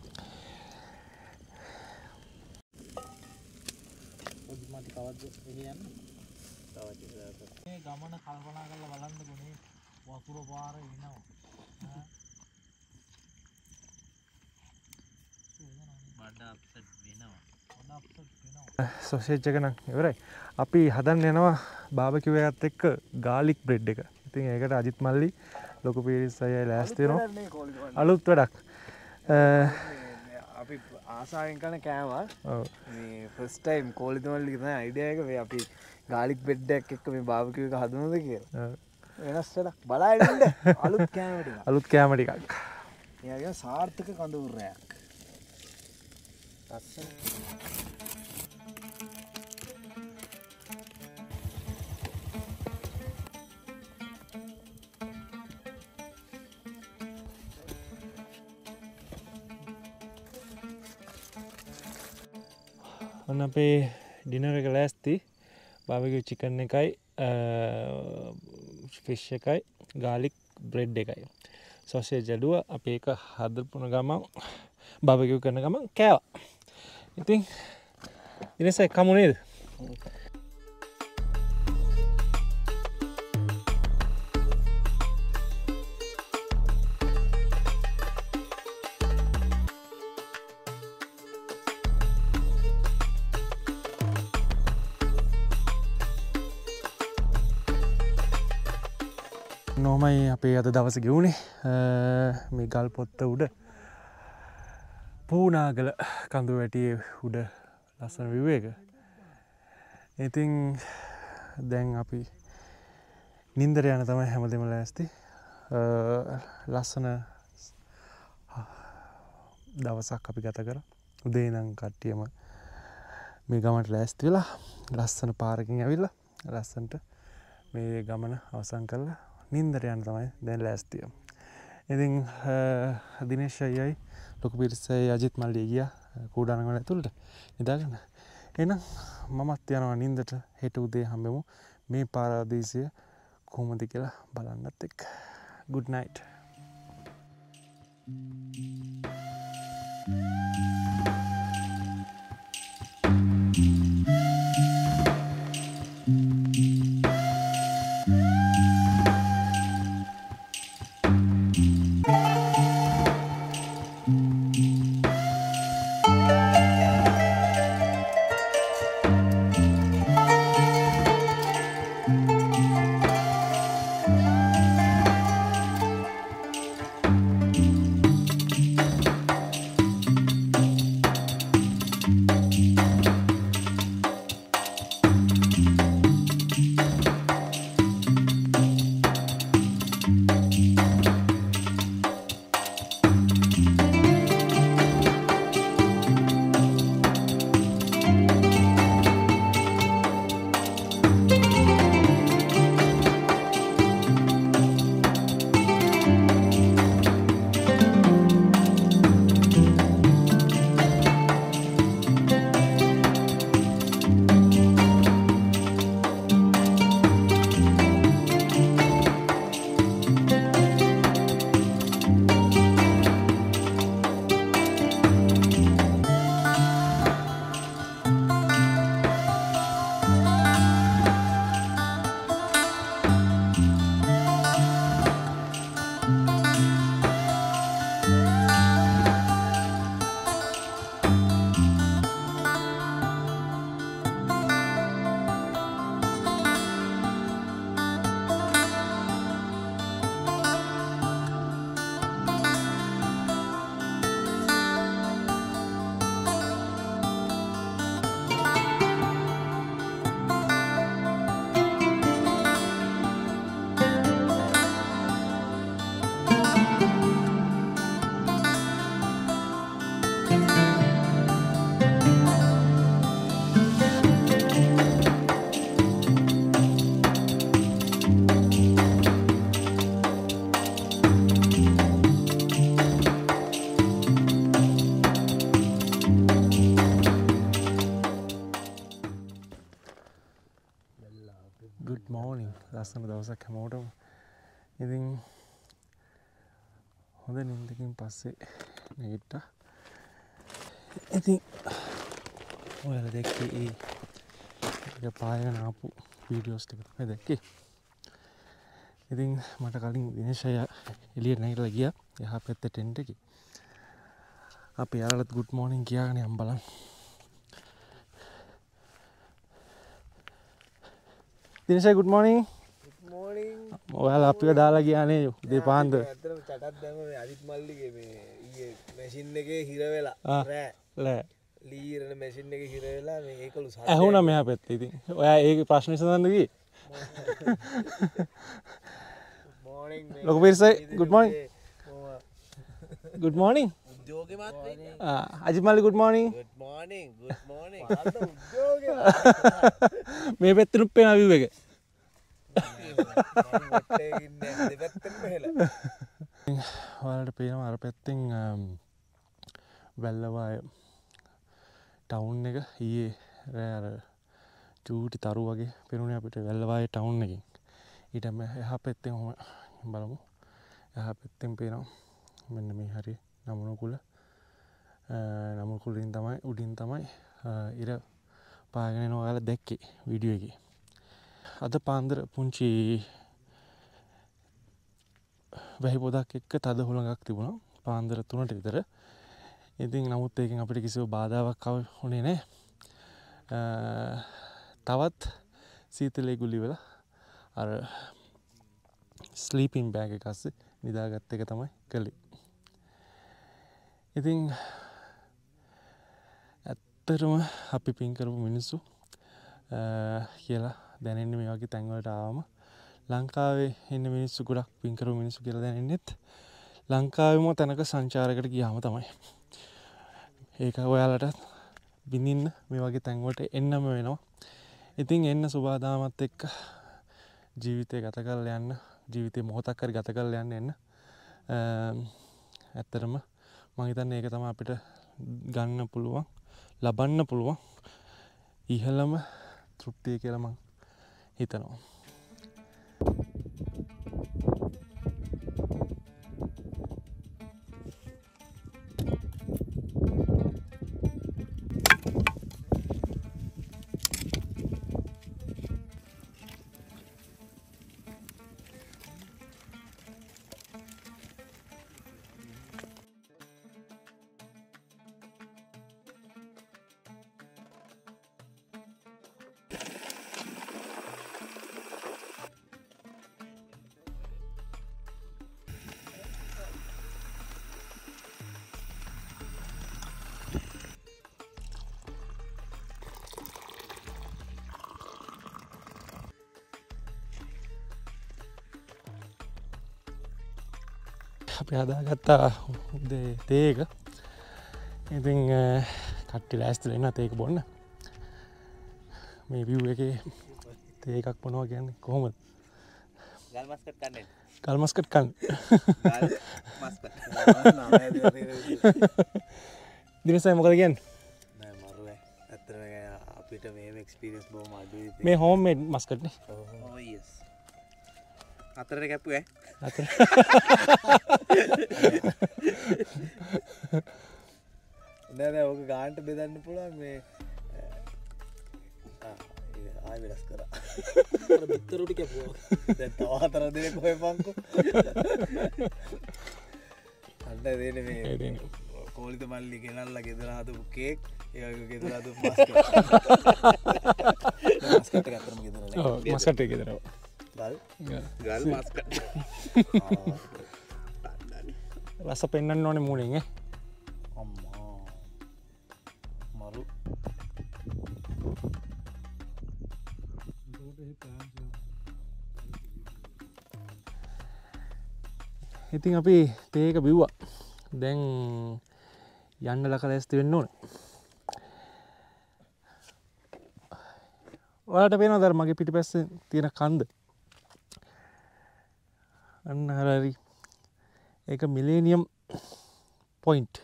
පොඩ්ඩක් කවද්ද එළියන්න. මේ ගමන කල්පනා කරලා බලන්නකො මේ වතුර පාර එනවා. සොසේජ් එක නම් ඉවරයි. අපි හදන්න යනවා බාබකියු එකත් එක්ක ගාලික් බ්‍රෙඩ් එක. ඉතින් ඒකට අජිත් මල්ලි ලොකු පීරිස් අයයි ලෑස්ති වෙනවා. අලුත් වැඩක්. අපි ආසාවෙන් කන කෑවා ඔව් මේ ෆස්ට් ටයිම් කෝලිතමල්ලි තමයි අයිඩියා එක මේ අපි ගාලික් බෙඩ් එකක් එක්ක මේ බාබකියු එක හදනවද කියලා. වෙනස් වෙලා බලන්න අලුත් කෑම ටික. අලුත් කෑම ටිකක්. එයාගේ සාර්ථක කඳවුරයක්. ලස්සන. ඔන්න අපේ ඩිනර් එක ලෑස්ති. බාබකියු චිකන් එකයි ෆිෂ් එකයි ගාලික් බ්‍රෙඩ් එකයි. සොසේජ් ඇඩුව අපි ඒක හදපුන ගමන් බාබකියු කරන ගමන් කෑවා. ඉතින් දිනස කමු නේද? නොමයි අපේ අද දවස ගෙවුණේ මේ ගල් පොත්ත උඩ පූනාගල කඳු වැටියේ උඩ ලස්සන විව් එක. ඉතින් දැන් අපි නින්දර යන තමයි හැමදෙම ලෑස්ති. ලස්සන දවසක් අපි ගත කරා. උදේ ඉඳන් කට්ටියම මේ ගමට ලෑස්ති වෙලා ලස්සන පාරකින් ඇවිල්ලා ලස්සනට මේ ගමන අවසන් කරලා නින්දර යන තමයි දැන් ලෑස්තිය. ඉතින් දිනේෂ් අයියයි ලොකු පිරිසයි අජිත් මල්ලී ගියා කූඩානගම ඇතුළට නිදාගන්න. එහෙනම් මමත් යනවා නින්දට. හෙට උදේ හම්බෙමු මේ පාරාදීසය කොහොමද කියලා බලන්නත් එක්ක. good night. good morning. ලස්සන දවසක් හැමෝටම. ඉතින් හොඳ නින්දකින් පස්සේ නැගිට්ටා. ඉතින් ඔයාලා දැක්කේ ඒ පායගෙන ආපු වීඩියෝස් ටික තමයි දැක්කේ. ඉතින් මට කලින් දිනේෂ් අයියා එළියට නැගිටලා ගියා. එහා පැත්තේ ටෙන්ට් එකේ. අපි යාළුවලත් good morning කියාගෙන යම් බලන්න. Dinesh good morning. good morning. ඔයාලා අපිව දාලා ගියානේ උදේ පාන්දර. ඇත්තටම චටත් දැම්ම මේ අදිත් මල්ලිගේ මේ ඊයේ මැෂින් එකේ හිර වෙලා රෑ ලෑ ලීරන මැෂින් එකේ හිර වෙලා මේ ඒකලු සද්ද ඇහුණා මෙහා පැත්තේ ඉතින් ඔයා ඒක ප්‍රශ්න විසඳන්න ගියේ මෝර්නින් ලොකු පිරිසයි good morning good morning උද්‍යෝගේ මාත් අජිත් මල්ලි good morning good morning පාට උද්‍යෝගේ මේ පැත්තට පේන view එක වටේ ඉන්නේ දෙපැත්තෙම මෙහෙලා ඔයාලට පේනවා අර පැත්තෙන් වැල්ලවාය ටවුන් එක ඊයේ රෑ අර චූටි තරු වගේ පෙනුනේ අපිට වැල්ලවාය ටවුන් එකෙන් ඊට එහා පැත්තෙන් ඔහම බලමු එහා පැත්තෙන් පේනවා මෙන්න මේ හරිය නමුණුකුල නමුණුකුලින් තමයි උඩින් තමයි ඉර පාගෙන යනවා ඔයාලා දැක්කේ වීඩියෝ එකේ අද පාන්දර පුංචි වැහි පොදක් එක්ක තද හුළඟක් තිබුණා පාන්දර 3ට විතර. ඉතින් නමුත් ඒකෙන් අපිට කිසිම බාධාවක් වුණේ නැහැ. තවත් සීතලේ ගුලි වෙලා අර ස්ලීපින් බෑග් එක අස්සේ නිදාගත්ත එක තමයි කළේ. ඉතින් ඇත්තටම අපි පින් කරපු මිනිස්සු කියලා දැනෙන්නේ මේ වගේ තැන්වලට ආවම ලංකාවේ ඉන්න මිනිස්සු ගොඩක් පින් කරපු මිනිස්සු කියලා දැනෙන්නෙත් ලංකාවෙම තැනක සංචාරයකට ගියාම තමයි. ඒක ඔයාලට විඳින්න මේ වගේ තැන්වලට එන්නම වෙනවා. ඉතින් එන්න සුබාදාමත් එක්ක ජීවිතය ගත කරලා යන්න ජීවිතේ මොහොතක් හරි ගත කරලා යන්න එන්න. ඇත්තටම මම හිතන්නේ ඒක තමයි අපිට ගන්න පුළුවන් ලබන්න පුළුවන් ඉහළම තෘප්තිය කියලා මම හිතනවා. අපි හදාගත්තා උදේ තේ එක. ඉතින් කට්ටිය ලෑස්තිලා ඉන්නවා තේ එක බොන්න. මේ view එකේ තේ එකක් බොනවා කියන්නේ කොහොමද? ගල් මස්කට් කන්නේ. ගල් මස්කට් කන්න. ගල් මස්කට්. දිනසයි මොකද කියන්නේ? නෑ මරුවේ. ඇත්තටම අපිට මේම එක්ස්පීරියන්ස් බොහොම අඩුයි. මේ හෝම්මේඩ් මස්කට් නේ. ඔව් යස්. අතරේ කැපුවේ. අතර. නෑ ඕක ගානට බෙදන්න පුළුවන් මේ ආයෙ වෙනස් කරා. අර බිත්තරුටි කැපුවා. දැන් තව 4 දිනක් හොයපන්කෝ. අන්න දෙන්නේ මේ කෝලිත මල්ලි ගෙනල්ලා ගෙදර හදපු කේක් ඒ වගේ ගෙදර හදපු මස්කට්. මස්කට් එක අතරම ගෙදර නෑ. ඔව් මස්කට් එක ගෙදර. ගල් මස්කට්. රස පෙන්වන්න ඕනේ මූණෙන් ඈ. අම්මා. මරු. ඉතින් අපි තේ එක බිව්වා. දැන් යන්න ලකලැස්ති වෙන්න ඕනේ. ඔයාලට පේනවද අර මගේ පිටිපස්සේ තියෙන කන්ද? අන්න හරි. ඒක මිලේනියම් පොයින්ට්.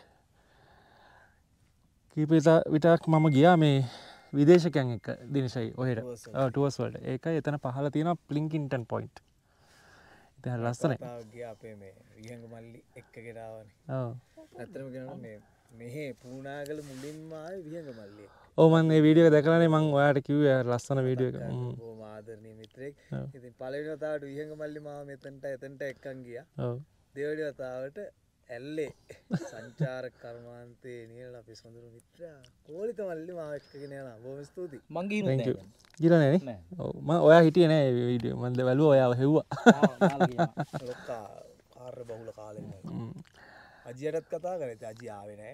කීප විතරක් මම ගියා මේ විදේශකයන් එක්ක දිනසයි ඔහෙට. ටුවර්ස් වලට. ඒකයි එතන පහළ තියෙනවා ප්ලින්කින්ටන් පොයින්ට්. ඉතින් හරි ලස්සනයි. ගියා අපේ මේ විහංග මල්ලි එක්ක ගෙනාවනේ. ඔව්. ඇත්තටම කියනවා මේ මෙහි පුණාගල මුලින්ම ආවේ විහංග මල්ලිය. ඔව් මම මේ වීඩියෝ එක දැකලානේ මම ඔයාලට කිව්වේ ලස්සන වීඩියෝ එක. බොහොම ආදරණීය මිත්‍රෙක්. ඉතින් පළවෙනි වතාවට විහංග මල්ලි මාව එතනට එක්කන් ගියා. ඔව්. දෙවෙනි වතාවට ඇල්ලේ සංචාරක කර්මාන්තයේ නියල අපි සොඳුරු මිත්‍රා කෝලිත මල්ලි මාව එක්කගෙන යනවා. බොහොම ස්තුතියි. මං ගිහින් thank you. ගිහලා නෑනේ? ඔව් මම ඔයා හිටියේ නෑ මේ වීඩියෝ. මම බැලුවා ඔයාව හෙව්වා. ලොක්කා කාර්ය බහුල කාලෙක. අජියටත් කතා කරේ අජි ආවේ නැහැ.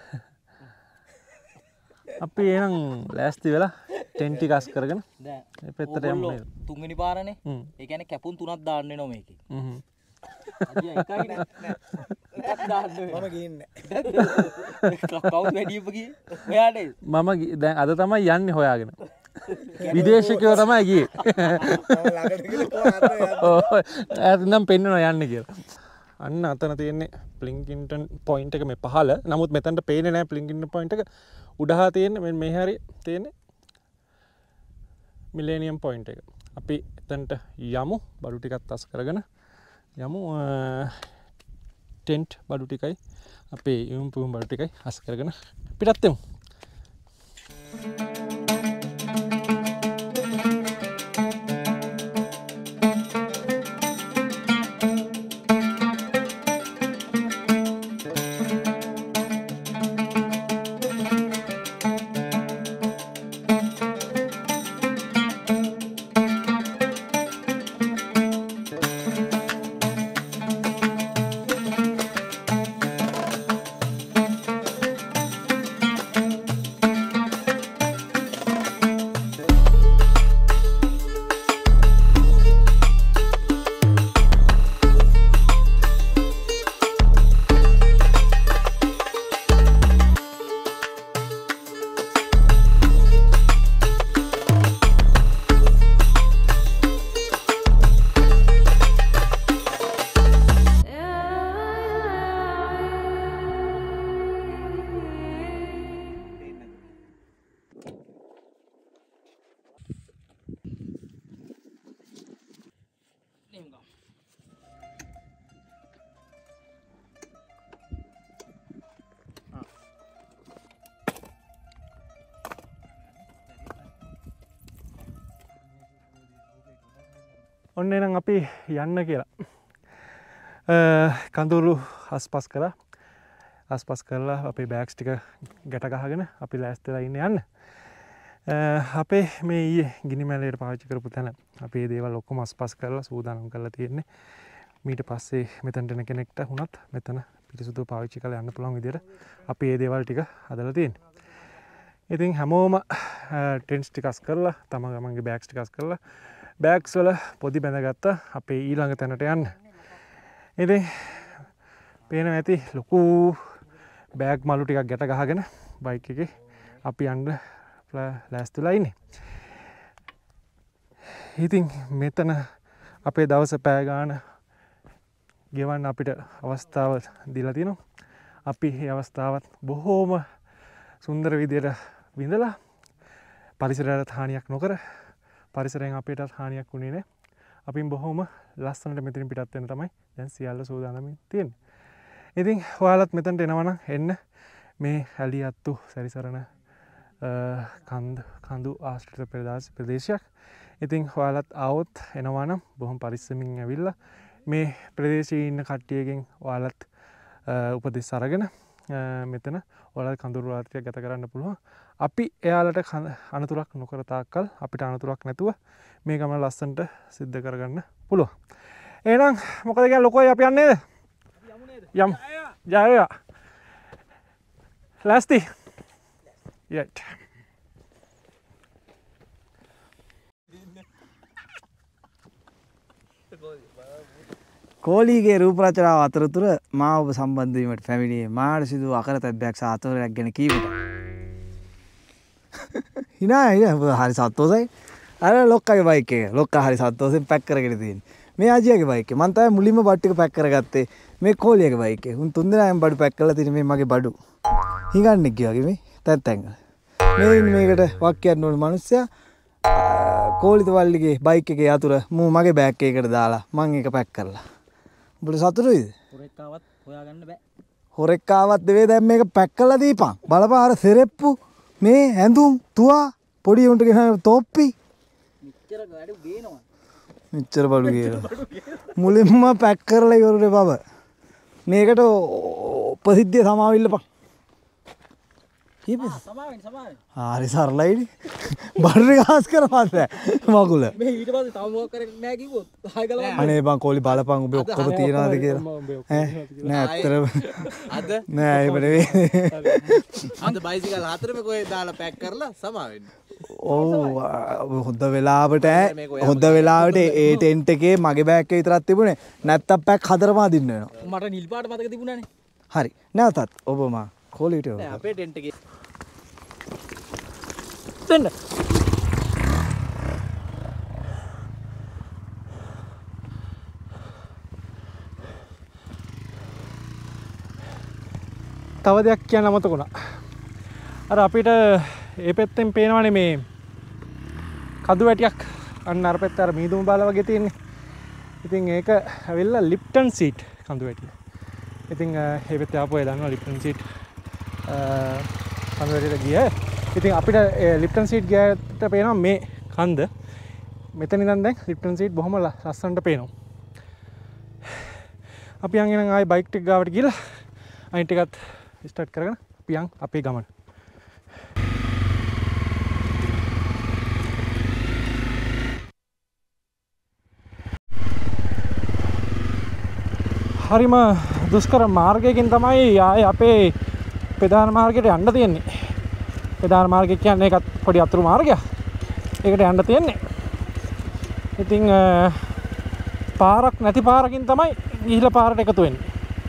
අපි එහෙනම් ලෑස්ති වෙලා ටෙන්ට් ටික අස් කරගෙන දැන් මේ පැත්තට යමු නේද? තුන්වෙනි පාරනේ. ඒ කියන්නේ කැපුම් 3ක් දාන්න වෙනවා මේකේ. අයියා එකයි නෑ. එකක් දාන්න වෙනවා. මම ගිහින්නේ කවුද වැඩියප ගියේ? ඔයානේ. මම දැන් අද තමයි යන්නේ හොයාගෙන. විදේශිකයෝ තමයි ගියේ. ඈත නම් පෙන්වනවා යන්නේ කියලා. අන්න අතන තියෙන්නේ ප්ලින්කින්ටන් පොයින්ට් එක මේ පහළ. නමුත් මෙතනට පේන්නේ නැහැ ප්ලින්කින්ටන් පොයින්ට් එක. උඩහා තියෙන්නේ මේ හැරි තියෙන්නේ මිලේනියම් පොයින්ට් එක. අපි එතනට යමු බඩු ටිකත් අස් කරගෙන යමු ටෙන්ට් බඩු ටිකයි අපේ යුම් පුම් බඩු ටිකයි අස් කරගෙන පිටත් යමු. ඔන්න එනම් අපි යන්න කියලා කඳුරු අස්පස් කරා අස්පස් කරලා අපේ බෑග්ස් ටික ගැට ගහගෙන අපි ලෑස්තිලා ඉන්න යන්න. අපේ මේ ඊයේ ගිනි මැලයට පාවිච්චි කරපු තැන අපේ දේවල් ඔක්කොම අස්පස් කරලා සූදානම් කරලා තියෙන්නේ. ඊට පස්සේ මෙතනට එන කෙනෙක්ට වුණත් මෙතන පිරිසුදු පාවිච්චි කරලා යන්න පුළුවන් විදිහට අපි මේ දේවල් ටික හදලා තියෙන්නේ. ඉතින් හැමෝම ටෙන්ට්ස් ටික අස් කරලා තමන්ගේ බෑග්ස් ටික අස් කරලා බෑග්ස් වල පොඩි බැඳගත්තා අපේ ඊළඟ තැනට යන්න. ඉතින් පේනවා ඇති ලොකු බෑග් මලු ටිකක් ගැට ගහගෙන බයික් එකේ අපි යන්න ලෑස්තිලා ඉන්නේ. ඉතින් මෙතන අපේ දවස පැය ගාන ගෙවන්න අපිට අවස්ථාව දීලා තියෙනවා. අපි මේ අවස්ථාවත් බොහෝම සුන්දර විදියට විඳලා පරිසරයට හානියක් නොකර පරිසරයෙන් අපිටත් හානියක් වුණේ නැහැ. අපි බොහොම ලස්සනට මෙතනින් පිටත් වෙන්න තමයි දැන් සියල්ල සූදානම්ින් තියෙන්නේ. ඉතින් ඔයාලත් මෙතනට එනවා නම් එන්න මේ ඇලියත්තු සැරිසරන කඳු ආශ්‍රිත ප්‍රදේශයක්. ඉතින් ඔයාලත් ආවොත් එනවා නම් බොහොම පරිස්සමින් ඇවිල්ලා මේ ප්‍රදේශයේ ඉන්න කට්ටියකින් ඔයාලත් උපදෙස් අරගෙන මෙතන ඔයාලත් කඳුරු රාත්‍රියක් ගත කරන්න පුළුවන්. අපි එයාලට අනතුරක් නොකර තාක්කල් අපිට අනතුරක් නැතුව මේ ගමන ලස්සනට සිද්ධ කරගන්න පුළුවන්. එහෙනම් මොකද කියන්නේ ලොකෝයි අපි යන්නේ නේද? යමු. ජය වේවා. ලෑස්ති. right. කෝලීගේ රූප රචනාව අතරතුර මා ඔබ සම්බන්ධ වීමට පැමිණියේ මාට සිදු අකරතැබ්බයක් සහ අතවරයක් ගැන කීමට. hina හරි සතුටුයි. අර ලොක්කගේ බයික් එක. ලොක්කා හරි සතුටුෙන් පැක් කරගෙන තියෙන්නේ. මේ අජියාගේ බයික් එක. මම තමයි මුලින්ම බඩු ටික පැක් කරගත්තේ. මේ කෝලියගේ බයික් එක. උන් තුන් දෙනාම බඩු පැක් කරලා තියෙන මේ මගේ බඩු. හිඟන්නේ කියාගේ මේ තැන් මේ මේකට වක් කියන්න ඕන මිනිස්සයා කෝලිත වල්ලිගේ බයික් එකේ යතුරු මගේ බෑග් එකකට දාලා මම ඒක පැක් කරලා. උඹට සතුටුයිද? හොරෙක් ආවත් හොයාගන්න බෑ. හොරෙක් ආවත් දෙවේ දැන් මේක පැක් කරලා දීපන්. බලපන් අර සෙරෙප්පු මේ ඇඳුම් තුවා පොඩි උන්ට ගෙන තොප්පි මෙච්චර වැඩ ගේනවා. මෙච්චර බඩු ගේනවා. මුලින්ම පැක් කරලා ඉවරුනේ බබ. මේකට ප්‍රසිද්ධිය සමාවිල්ලපන්. කීපෙද? සමාවෙන් හරි සරලයිනේ. බඩේ ගාස් කරපත් මකුල. මේ ඊට පස්සේ තව මොකක් කරේ නැහැ කිව්වොත් ආයෙ ගලවන්න. අනේ බං කෝලි බලපන් ඔබ ඔක්කොම තියනවාද කියලා. ඈ නෑ ඇත්තටම අද නෑ එහෙම නෙවෙයි. අද බයිසිකල් හතරම කොහෙද දාලා පැක් කරලා සමාවෙන්න. ඔව් හොඳ වෙලාවට හොඳ වෙලාවට ඒ ටෙන්ට් එකේ මගේ බෑග් එක විතරක් තිබුණේ. නැත්තම් පැක් හතරම අදින්න වෙනවා. මට නිල් පාට මතක තිබුණානේ. හරි. නැවතත් ඔබ මා කෝලිට නෑ අපේ ටෙන්ට් එකේ දෙන්න. තව දෙයක් කියන්න අමතක වුණා. අර අපිට ඒ පැත්තෙන් පේනවනේ මේ කඳු වැටියක් අන්න අර පැත්ත අර මීදුම බාල වගේ තියෙන්නේ. ඉතින් ඒක ඇවිල්ලා ලිප්ටන් සීට් කඳු වැටිය. ඉතින් ඒ පැත්තේ ආපු අය දන්නවා ලිප්ටන් සීට් කඳු වැටියට ගියේ. ඉතින් අපිට ලිප්ටන් සීට් ගියට පේනවා මේ කන්ද. මෙතන ඉඳන් දැන් ලිප්ටන් සීට් බොහොම ලස්සනට පේනවා. අපි යන් එනම් ආයි බයික් ටික ගාවට ගිහලා අනිත් ටිකත් ස්ටාර්ට් කරගෙන අපි යන් අපේ ගමන. හරිම දුෂ්කර මාර්ගයකින් තමයි ආයේ අපේ ප්‍රධාන මාර්ගයට යන්න තියෙන්නේ. ප්‍රධාන මාර්ගය කියන්නේ ඒකත් පොඩි අතුරු මාර්ගයක්. ඒකට යන්න තියෙන්නේ. ඉතින් පාරක් නැති පාරකින් තමයි ගිහිලා පාරට එකතු වෙන්නේ.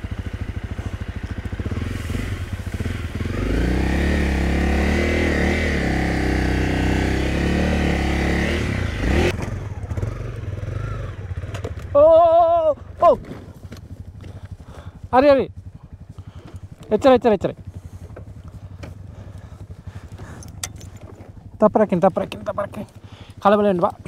ඕ හරි හරි එච්චර තපරකින් කලබල වෙන්න බා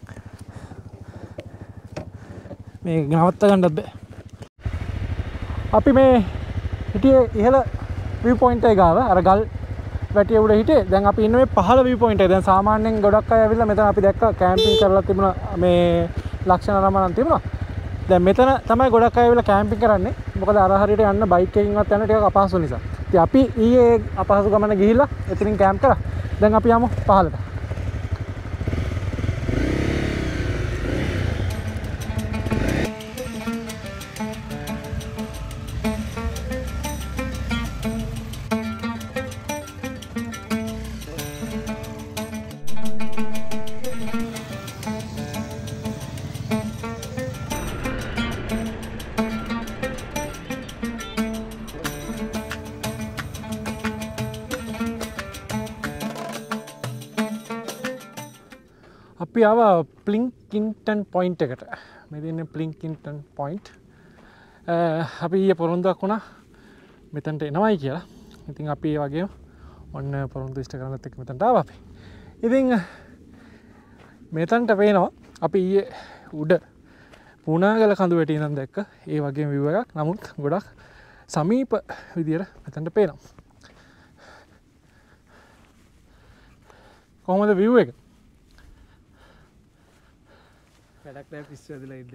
මේ නවත්ත ගන්නත් බෑ අපි මේ හිටියේ ඉහළ view point එක ගාව අර ගල් වැටිය උඩ හිටියේ දැන් අපි ඉන්නේ මේ පහළ view point එක දැන් සාමාන්‍යයෙන් ගොඩක් අය ඇවිල්ලා මෙතන අපි දැක්කා කැම්පින් කරලා තිබුණා මේ ලක්ෂණ රමණන් තිබුණා දැන් මෙතන තමයි ගොඩක් අය ඇවිල්ලා කැම්පින් කරන්නේ මොකද අර හරියට යන්න බයික් එකකින්වත් යන්න ටිකක් අපහසු නිසා ඉතින් අපි ඊයේ අපහසු ගමන ගිහිල්ලා එතනින් කැම්ප් කරා දැන් අපි යමු පහළට අපි ආවා ප්ලින්කින්ටන් පොයින්ට් එකට මේ තියෙන්නේ ප්ලින්කින්ටන් පොයින්ට් අපි ඊයේ පොරොන්දුවක් වුණා මෙතනට එනවයි කියලා ඉතින් අපි ඒ වගේම ඔන්න පොරොන්දු ඉෂ්ට කරනත් එක්ක මෙතනට ආවා අපි ඉතින් මෙතනට පේනවා අපි ඊයේ උඩ පුණාගල කඳු වැටි ඉඳන් දැක්ක ඒ වගේම view එකක් නමුත් ගොඩක් සමීප විදියට මෙතනට පේනවා කොහොමද view එක වැඩක් නෑ පිස්සු ඇදලා ඉන්නේ.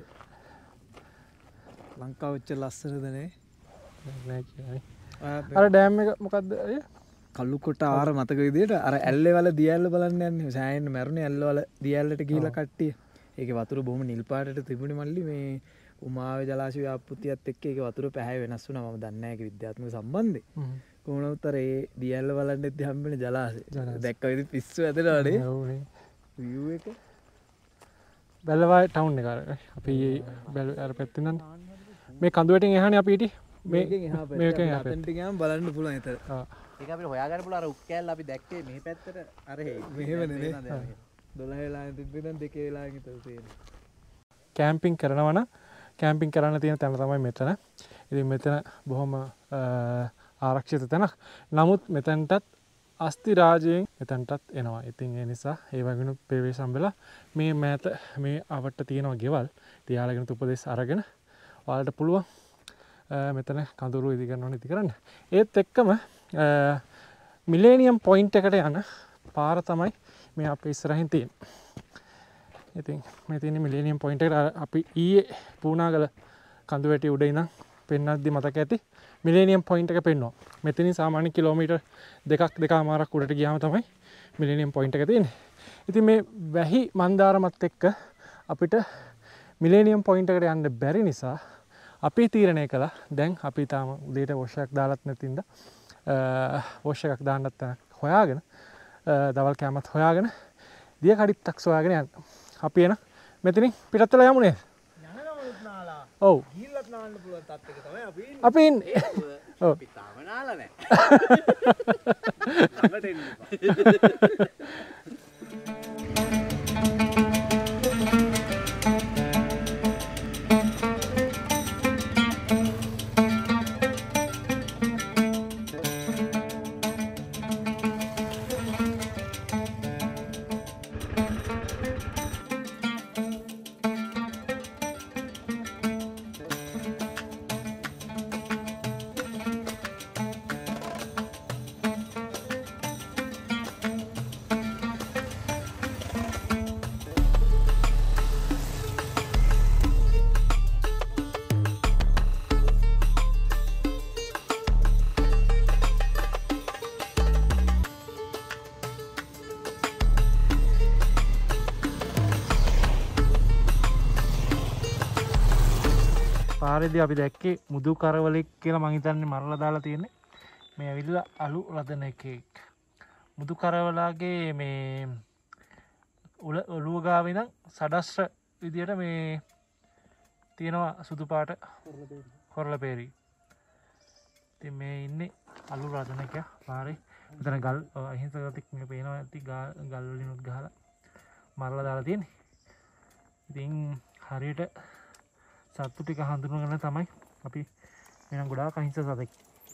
ලංකාව වෙච්ච ලස්සනද නේ? නෑ කියන්නේ. අර ඩෑම් එක මොකද්ද? කල්ලුකොට ආර මතක විදියට අර ඇල්ලේ වල දියැල්ල බලන්න යන්නේ. සෑහෙන්න මැරුණේ ඇල්ල වල දියැල්ලට ගිහිල්ලා කට්ටිය. ඒකේ වතුර බොහොම නිල් පාටට තිබුණේ මල්ලි මේ උමාවේ ජලාශය ව්‍යාපෘතියත් එක්ක ඒකේ වතුර පැහැ වෙනස් වුණා. මම දන්නේ නැහැ ඒකේ විද්‍යාත්මක සම්බන්ධය. කොහොමද උතර ඒ දියැල්ල බලන්නෙත් හම්බෙන්නේ ජලාශය. දැක්ක විදිහ පිස්සු ඇදලානේ. ඔව්නේ. view එක බැලවායි ටවුන් එක අපි අර පැත්තෙන් නම් මේ කඳු වැටින් එහානේ අපි හිටියේ මේකෙන් එහා පැත්තට ගියාම බලන්න පුළුවන් ඒතර. ඒක අපිට හොයාගන්න පුළුවන් අර උක්කෑල්ල අපි දැක්කේ මේ පැත්තට අර මෙහෙමනේ 12 වෙලාවෙන් තිබ්බෙන් 2 වෙලාවෙන් විතර තියෙනවා. කැම්පින් කරනවා නම් කැම්පින් කරන්න තියෙන තැන තමයි මෙතන. ඉතින් මෙතන බොහොම ආරක්ෂිත තැනක්. නමුත් මෙතනටත් අස්ති රාජයෙන් මෙතනටත් එනවා. ඉතින් ඒ නිසා ඒ වගේනුත් ප්‍රවේශම් වෙලා මේ මෑත මේ අවට තියෙනවා ගෙවල්. තියාලගෙන උපදෙස් අරගෙන ඔයාලට පුළුවන් මෙතන කඳුරු ඉදි කරනවා ඉදි කරන්න. ඒත් එක්කම මිලේනියම් පොයින්ට් එකට යන පාර තමයි මේ අපේ ඉස්සරහින් තියෙන්නේ. ඉතින් මේ තියෙන මිලේනියම් පොයින්ට් එකට අපි ඊයේ පූනාගල කඳු වැටි උඩ ඉඳන් පෙන්නද්දි මතක ඇති මිලේනියම් පොයින්ට් එක පෙන්වනවා. මෙතනින් සාමාන්‍ය කිලෝමීටර් 2.5මාරක් උඩට ගියාම තමයි මිලේනියම් පොයින්ට් එක තියෙන්නේ. ඉතින් මේ වැහි මන්දාරමත් එක්ක අපිට මිලේනියම් පොයින්ට් එකට යන්න බැරි නිසා අපි තීරණය කළා දැන් අපි තාම උදේට වොෂ් එකක් දාලත් නැතිඳ වොෂ් එකක් දාන්නත් හොයාගෙන දවල් කෑමත් හොයාගෙන දිය කඩਿੱත්තක් සොයාගෙන යන්න. අපි එන මෙතනින් පිටත් වෙලා යමු නේද? යනගමනුත් නාලා. ඔව්. ගිහිල්ලත් නාන්න පුළුවන් තත්ත්වයක තමයි අපි ඉන්නේ. අපි ඉන්නේ. ඔව්. අපි තාම නාලා නැහැ. ළඟට එන්න එපා. පාරේදී අපි දැක්කේ මුදු කරවලෙක් කියලා මං හිතන්නේ මරලා දාලා තියෙන්නේ. මේ ඇවිල්ලා අලු රදන එකෙක්. මුදු කරවලාගේ මේ ඔළුව ගාවේ ඉඳන් සඩස්ර විදියට මේ තියෙනවා සුදු පාට කොරළපේරි. ඉතින් මේ ඉන්නේ අලු රදන එකයා පාරේ. මෙතන ගල් අහිංසකතික් මේ පේනවා ඇති ගල් වලිනුත් ගහලා මරලා දාලා තියෙන්නේ. ඉතින් හරියට සත්තු ටික හඳුනගෙන තමයි අපි වෙන ගොඩාක් අහිංසක සතෙක්.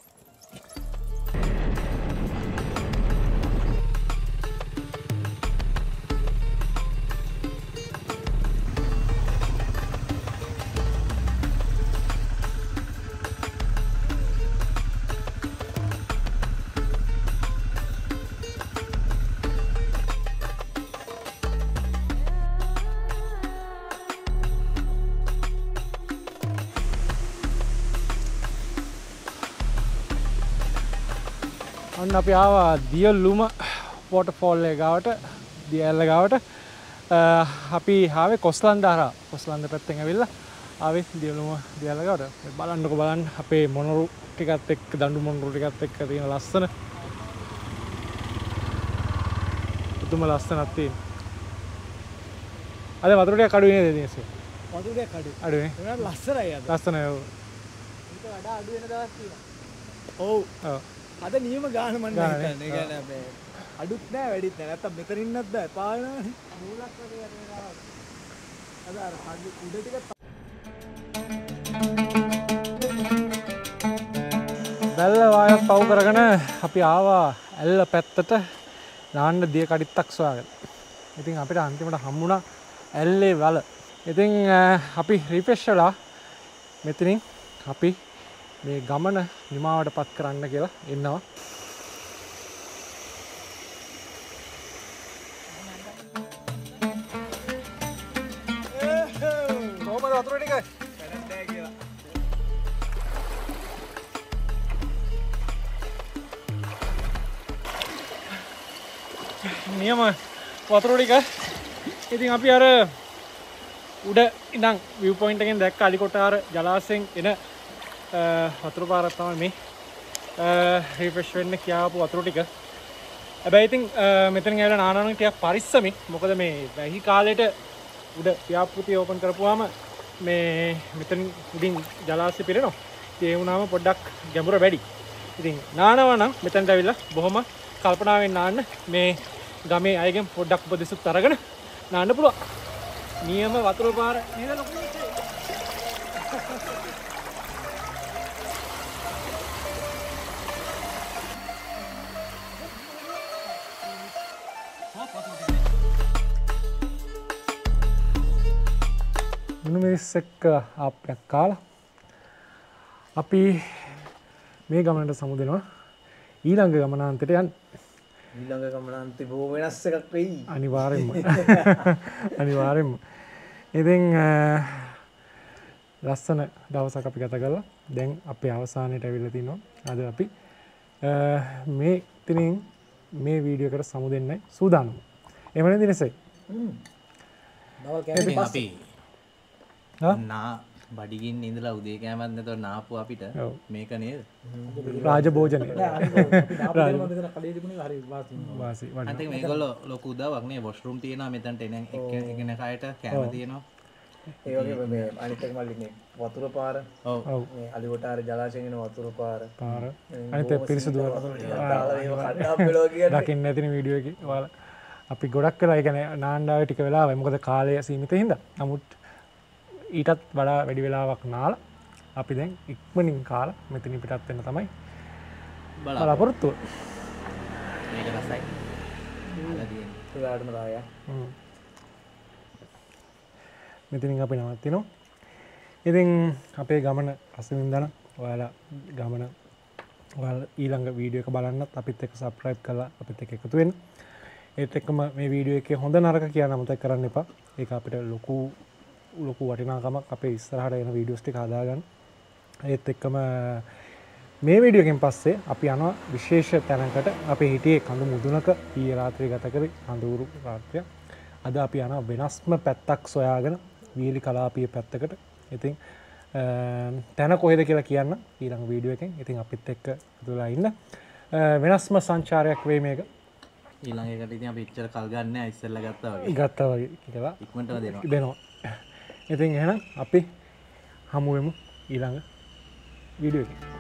අන්න අපි ආවා දියලුම වෝටර්ෆෝල් එක ගාවට දියැල්ල ගාවට අපි ආවේ කොස්ලන්ද හරහා කොස්ලන්ද පැත්තෙන් ඇවිල්ලා ආවේ දියලුම දියැල්ල ගාවට බලන්නකො බලන්න අපේ මොනරු ටිකත් එක්ක දඬු මොනරු ටිකත් එක්ක තියෙන ලස්සන පුදුම ලස්සනක් තියෙන. අද වතුර ටිකක් අඩුයි නේද දිනේශ්? වතුර ටිකක් අඩුයි. ඒක ලස්සනයි අද. ලස්සනයි. ඔව්. ඊට වඩා අඩු වෙන දවස් තියෙනවා. ඔව්. ඔව්. අද නියම ගාන මන් හිතන්නේ. ඒ කියන්නේ මේ අඩුත් නෑ වැඩිත් නෑ. නැත්තම් මෙතන ඉන්නත් බෑ. පානනේ. මූලක් වගේ යනවා. අද අර උඩ ටික බැල්ල වායක් පව් කරගෙන අපි ආවා ඇල්ල පැත්තට නාන්න දිය කඩਿੱත්තක් සොයාගෙන. ඉතින් අපිට අන්තිමට හම්බුණා ඇල්ලේ වල. ඉතින් අපි රිෆ්‍රෙෂ් වෙලා මෙතනින් අපි මේ ගමන නිමාවට පත් කරන්න කියලා එන්නවා. කොහමද වතුර ටික? වැඩක් නෑ කියලා. නියම වතුර ටික. ඉතින් අපි අර උඩ ඉඳන් view point එකෙන් දැක්ක අලිකොටාර ජලාශයෙන් එන වතුර පාරක් තමයි මේ රිෆ්‍රෙෂ් වෙන්න කියාපු වතුර ටික. හැබැයි ඉතින් මෙතන ගිහලා නානනම් ටිකක් පරිස්සමින්. මොකද මේ වැහි කාලේට උඩ ව්‍යාපෘතිය ඕපන් කරපුවාම මේ මෙතන උඩින් ජලාශය පිරෙනවා. ඒ වුණාම පොඩ්ඩක් ගැඹුර වැඩි. ඉතින් නානවා නම් මෙතනට ඇවිල්ලා බොහොම කල්පනාවෙන් නාන්න. මේ ගමේ අයගෙන් පොඩ්ඩක් උපදෙසුත් අරගෙන නාන්න පුළුවන්. නියම වතුර පාර නේද ලොකු මිනිස් එක්ක ආප්පයක් කාලා අපි මේ ගමනට සමුදෙනවා ඊළඟ ගමනාන්තයට යන්න. ඊළඟ ගමනාන්තේ බොහොම වෙනස් එකක් වෙයි. අනිවාර්යෙන්ම. අනිවාර්යෙන්ම. ඉතින් ලස්සන දවසක් අපි ගත කළා. දැන් අපේ අවසානයට ඇවිල්ලා තිනවා. අද අපි මේ ඉතින් මේ වීඩියෝ එකට සමු දෙන්නයි සූදානම්. එමනේ දිනසයි. අපි නා බඩිගින් ඉඳලා උදේ කෑමක් නැතුව නාපු අපිට මේක නේද? රාජ භෝජනය. වාසි. අන්තිම මේගොල්ලෝ ලොකු උදව්වක් නේ. වොෂ්රූම් තියෙනවා මෙතනට එන එකන කයට කෑම තියෙනවා. ඒ වගේ මේ අනිත් එක මල්ලි මේ වතුර පාර ඔව් මේ අලිවටාර ජලාශයෙන් එන වතුර පාර අනිත් පිරිසුදු කඩාප්පලෝ දකින්න නැතින වීඩියෝ එකේ ඔයාලා අපි ගොඩක් වෙලා ඒ කියන්නේ නාන්ඩාවේ ටික වෙලාවයි මොකද කාලය සීමිත හින්දා. නමුත් ඊටත් වඩා වැඩි වෙලාවක් නාලා අපි දැන් ඉක්මනින් කාලා මෙතනින් පිටත් වෙන්න තමයි බලාපොරොත්තු මේක රසයි. අලා තියෙන්නේ. ඒලාටම දායා. මෙතනින් අපි නවත්තිනවා. ඉතින් අපේ ගමන රසවින්දන ඔයාලා ගමන ඔයාලා ඊළඟ වීඩියෝ එක බලන්නත් අපිත් එක්ක සබ්ස්ක්‍රයිබ් කරලා අපිත් එක්ක එකතු වෙන්න. ඒත් එක්කම මේ වීඩියෝ එකේ හොඳ නරක කියන අමතක කරන්න එපා. ඒක අපිට ලොකු වටිනාකමක් අපේ ඉස්සරහට එන වීඩියෝස් ටික හදාගන්න. ඒත් එක්කම මේ වීඩියෝ එකෙන් පස්සේ අපි යනවා විශේෂ තැනකට. අපි හිටියේ කඳු මුදුනක ඊයේ රාත්‍රියේ ගත කරේ කඳුරු රාත්‍රිය. අද අපි යනවා වෙනස්ම පැත්තක් සොයාගෙන වීලි කලාපීය පැත්තකට. ඉතින් තැන කොහෙද කියලා කියන්න ඊළඟ වීඩියෝ එකෙන්. ඉතින් අපිත් එක්ක එකතුලා ඉන්න. වෙනස්ම සංචාරයක් වෙයි මේක. ඊළඟ එකට ඉතින් අපි ඉච්චර කල් ගන්න නැහැ ඉස්සෙල්ලා ගත්තා වගේ. ගත්තා වගේ කියලා ඉක්මනටම දෙනවා. දෙනවා. ඉතින් එහෙනම් අපි හමු වෙමු ඊළඟ වීඩියෝ එකේ.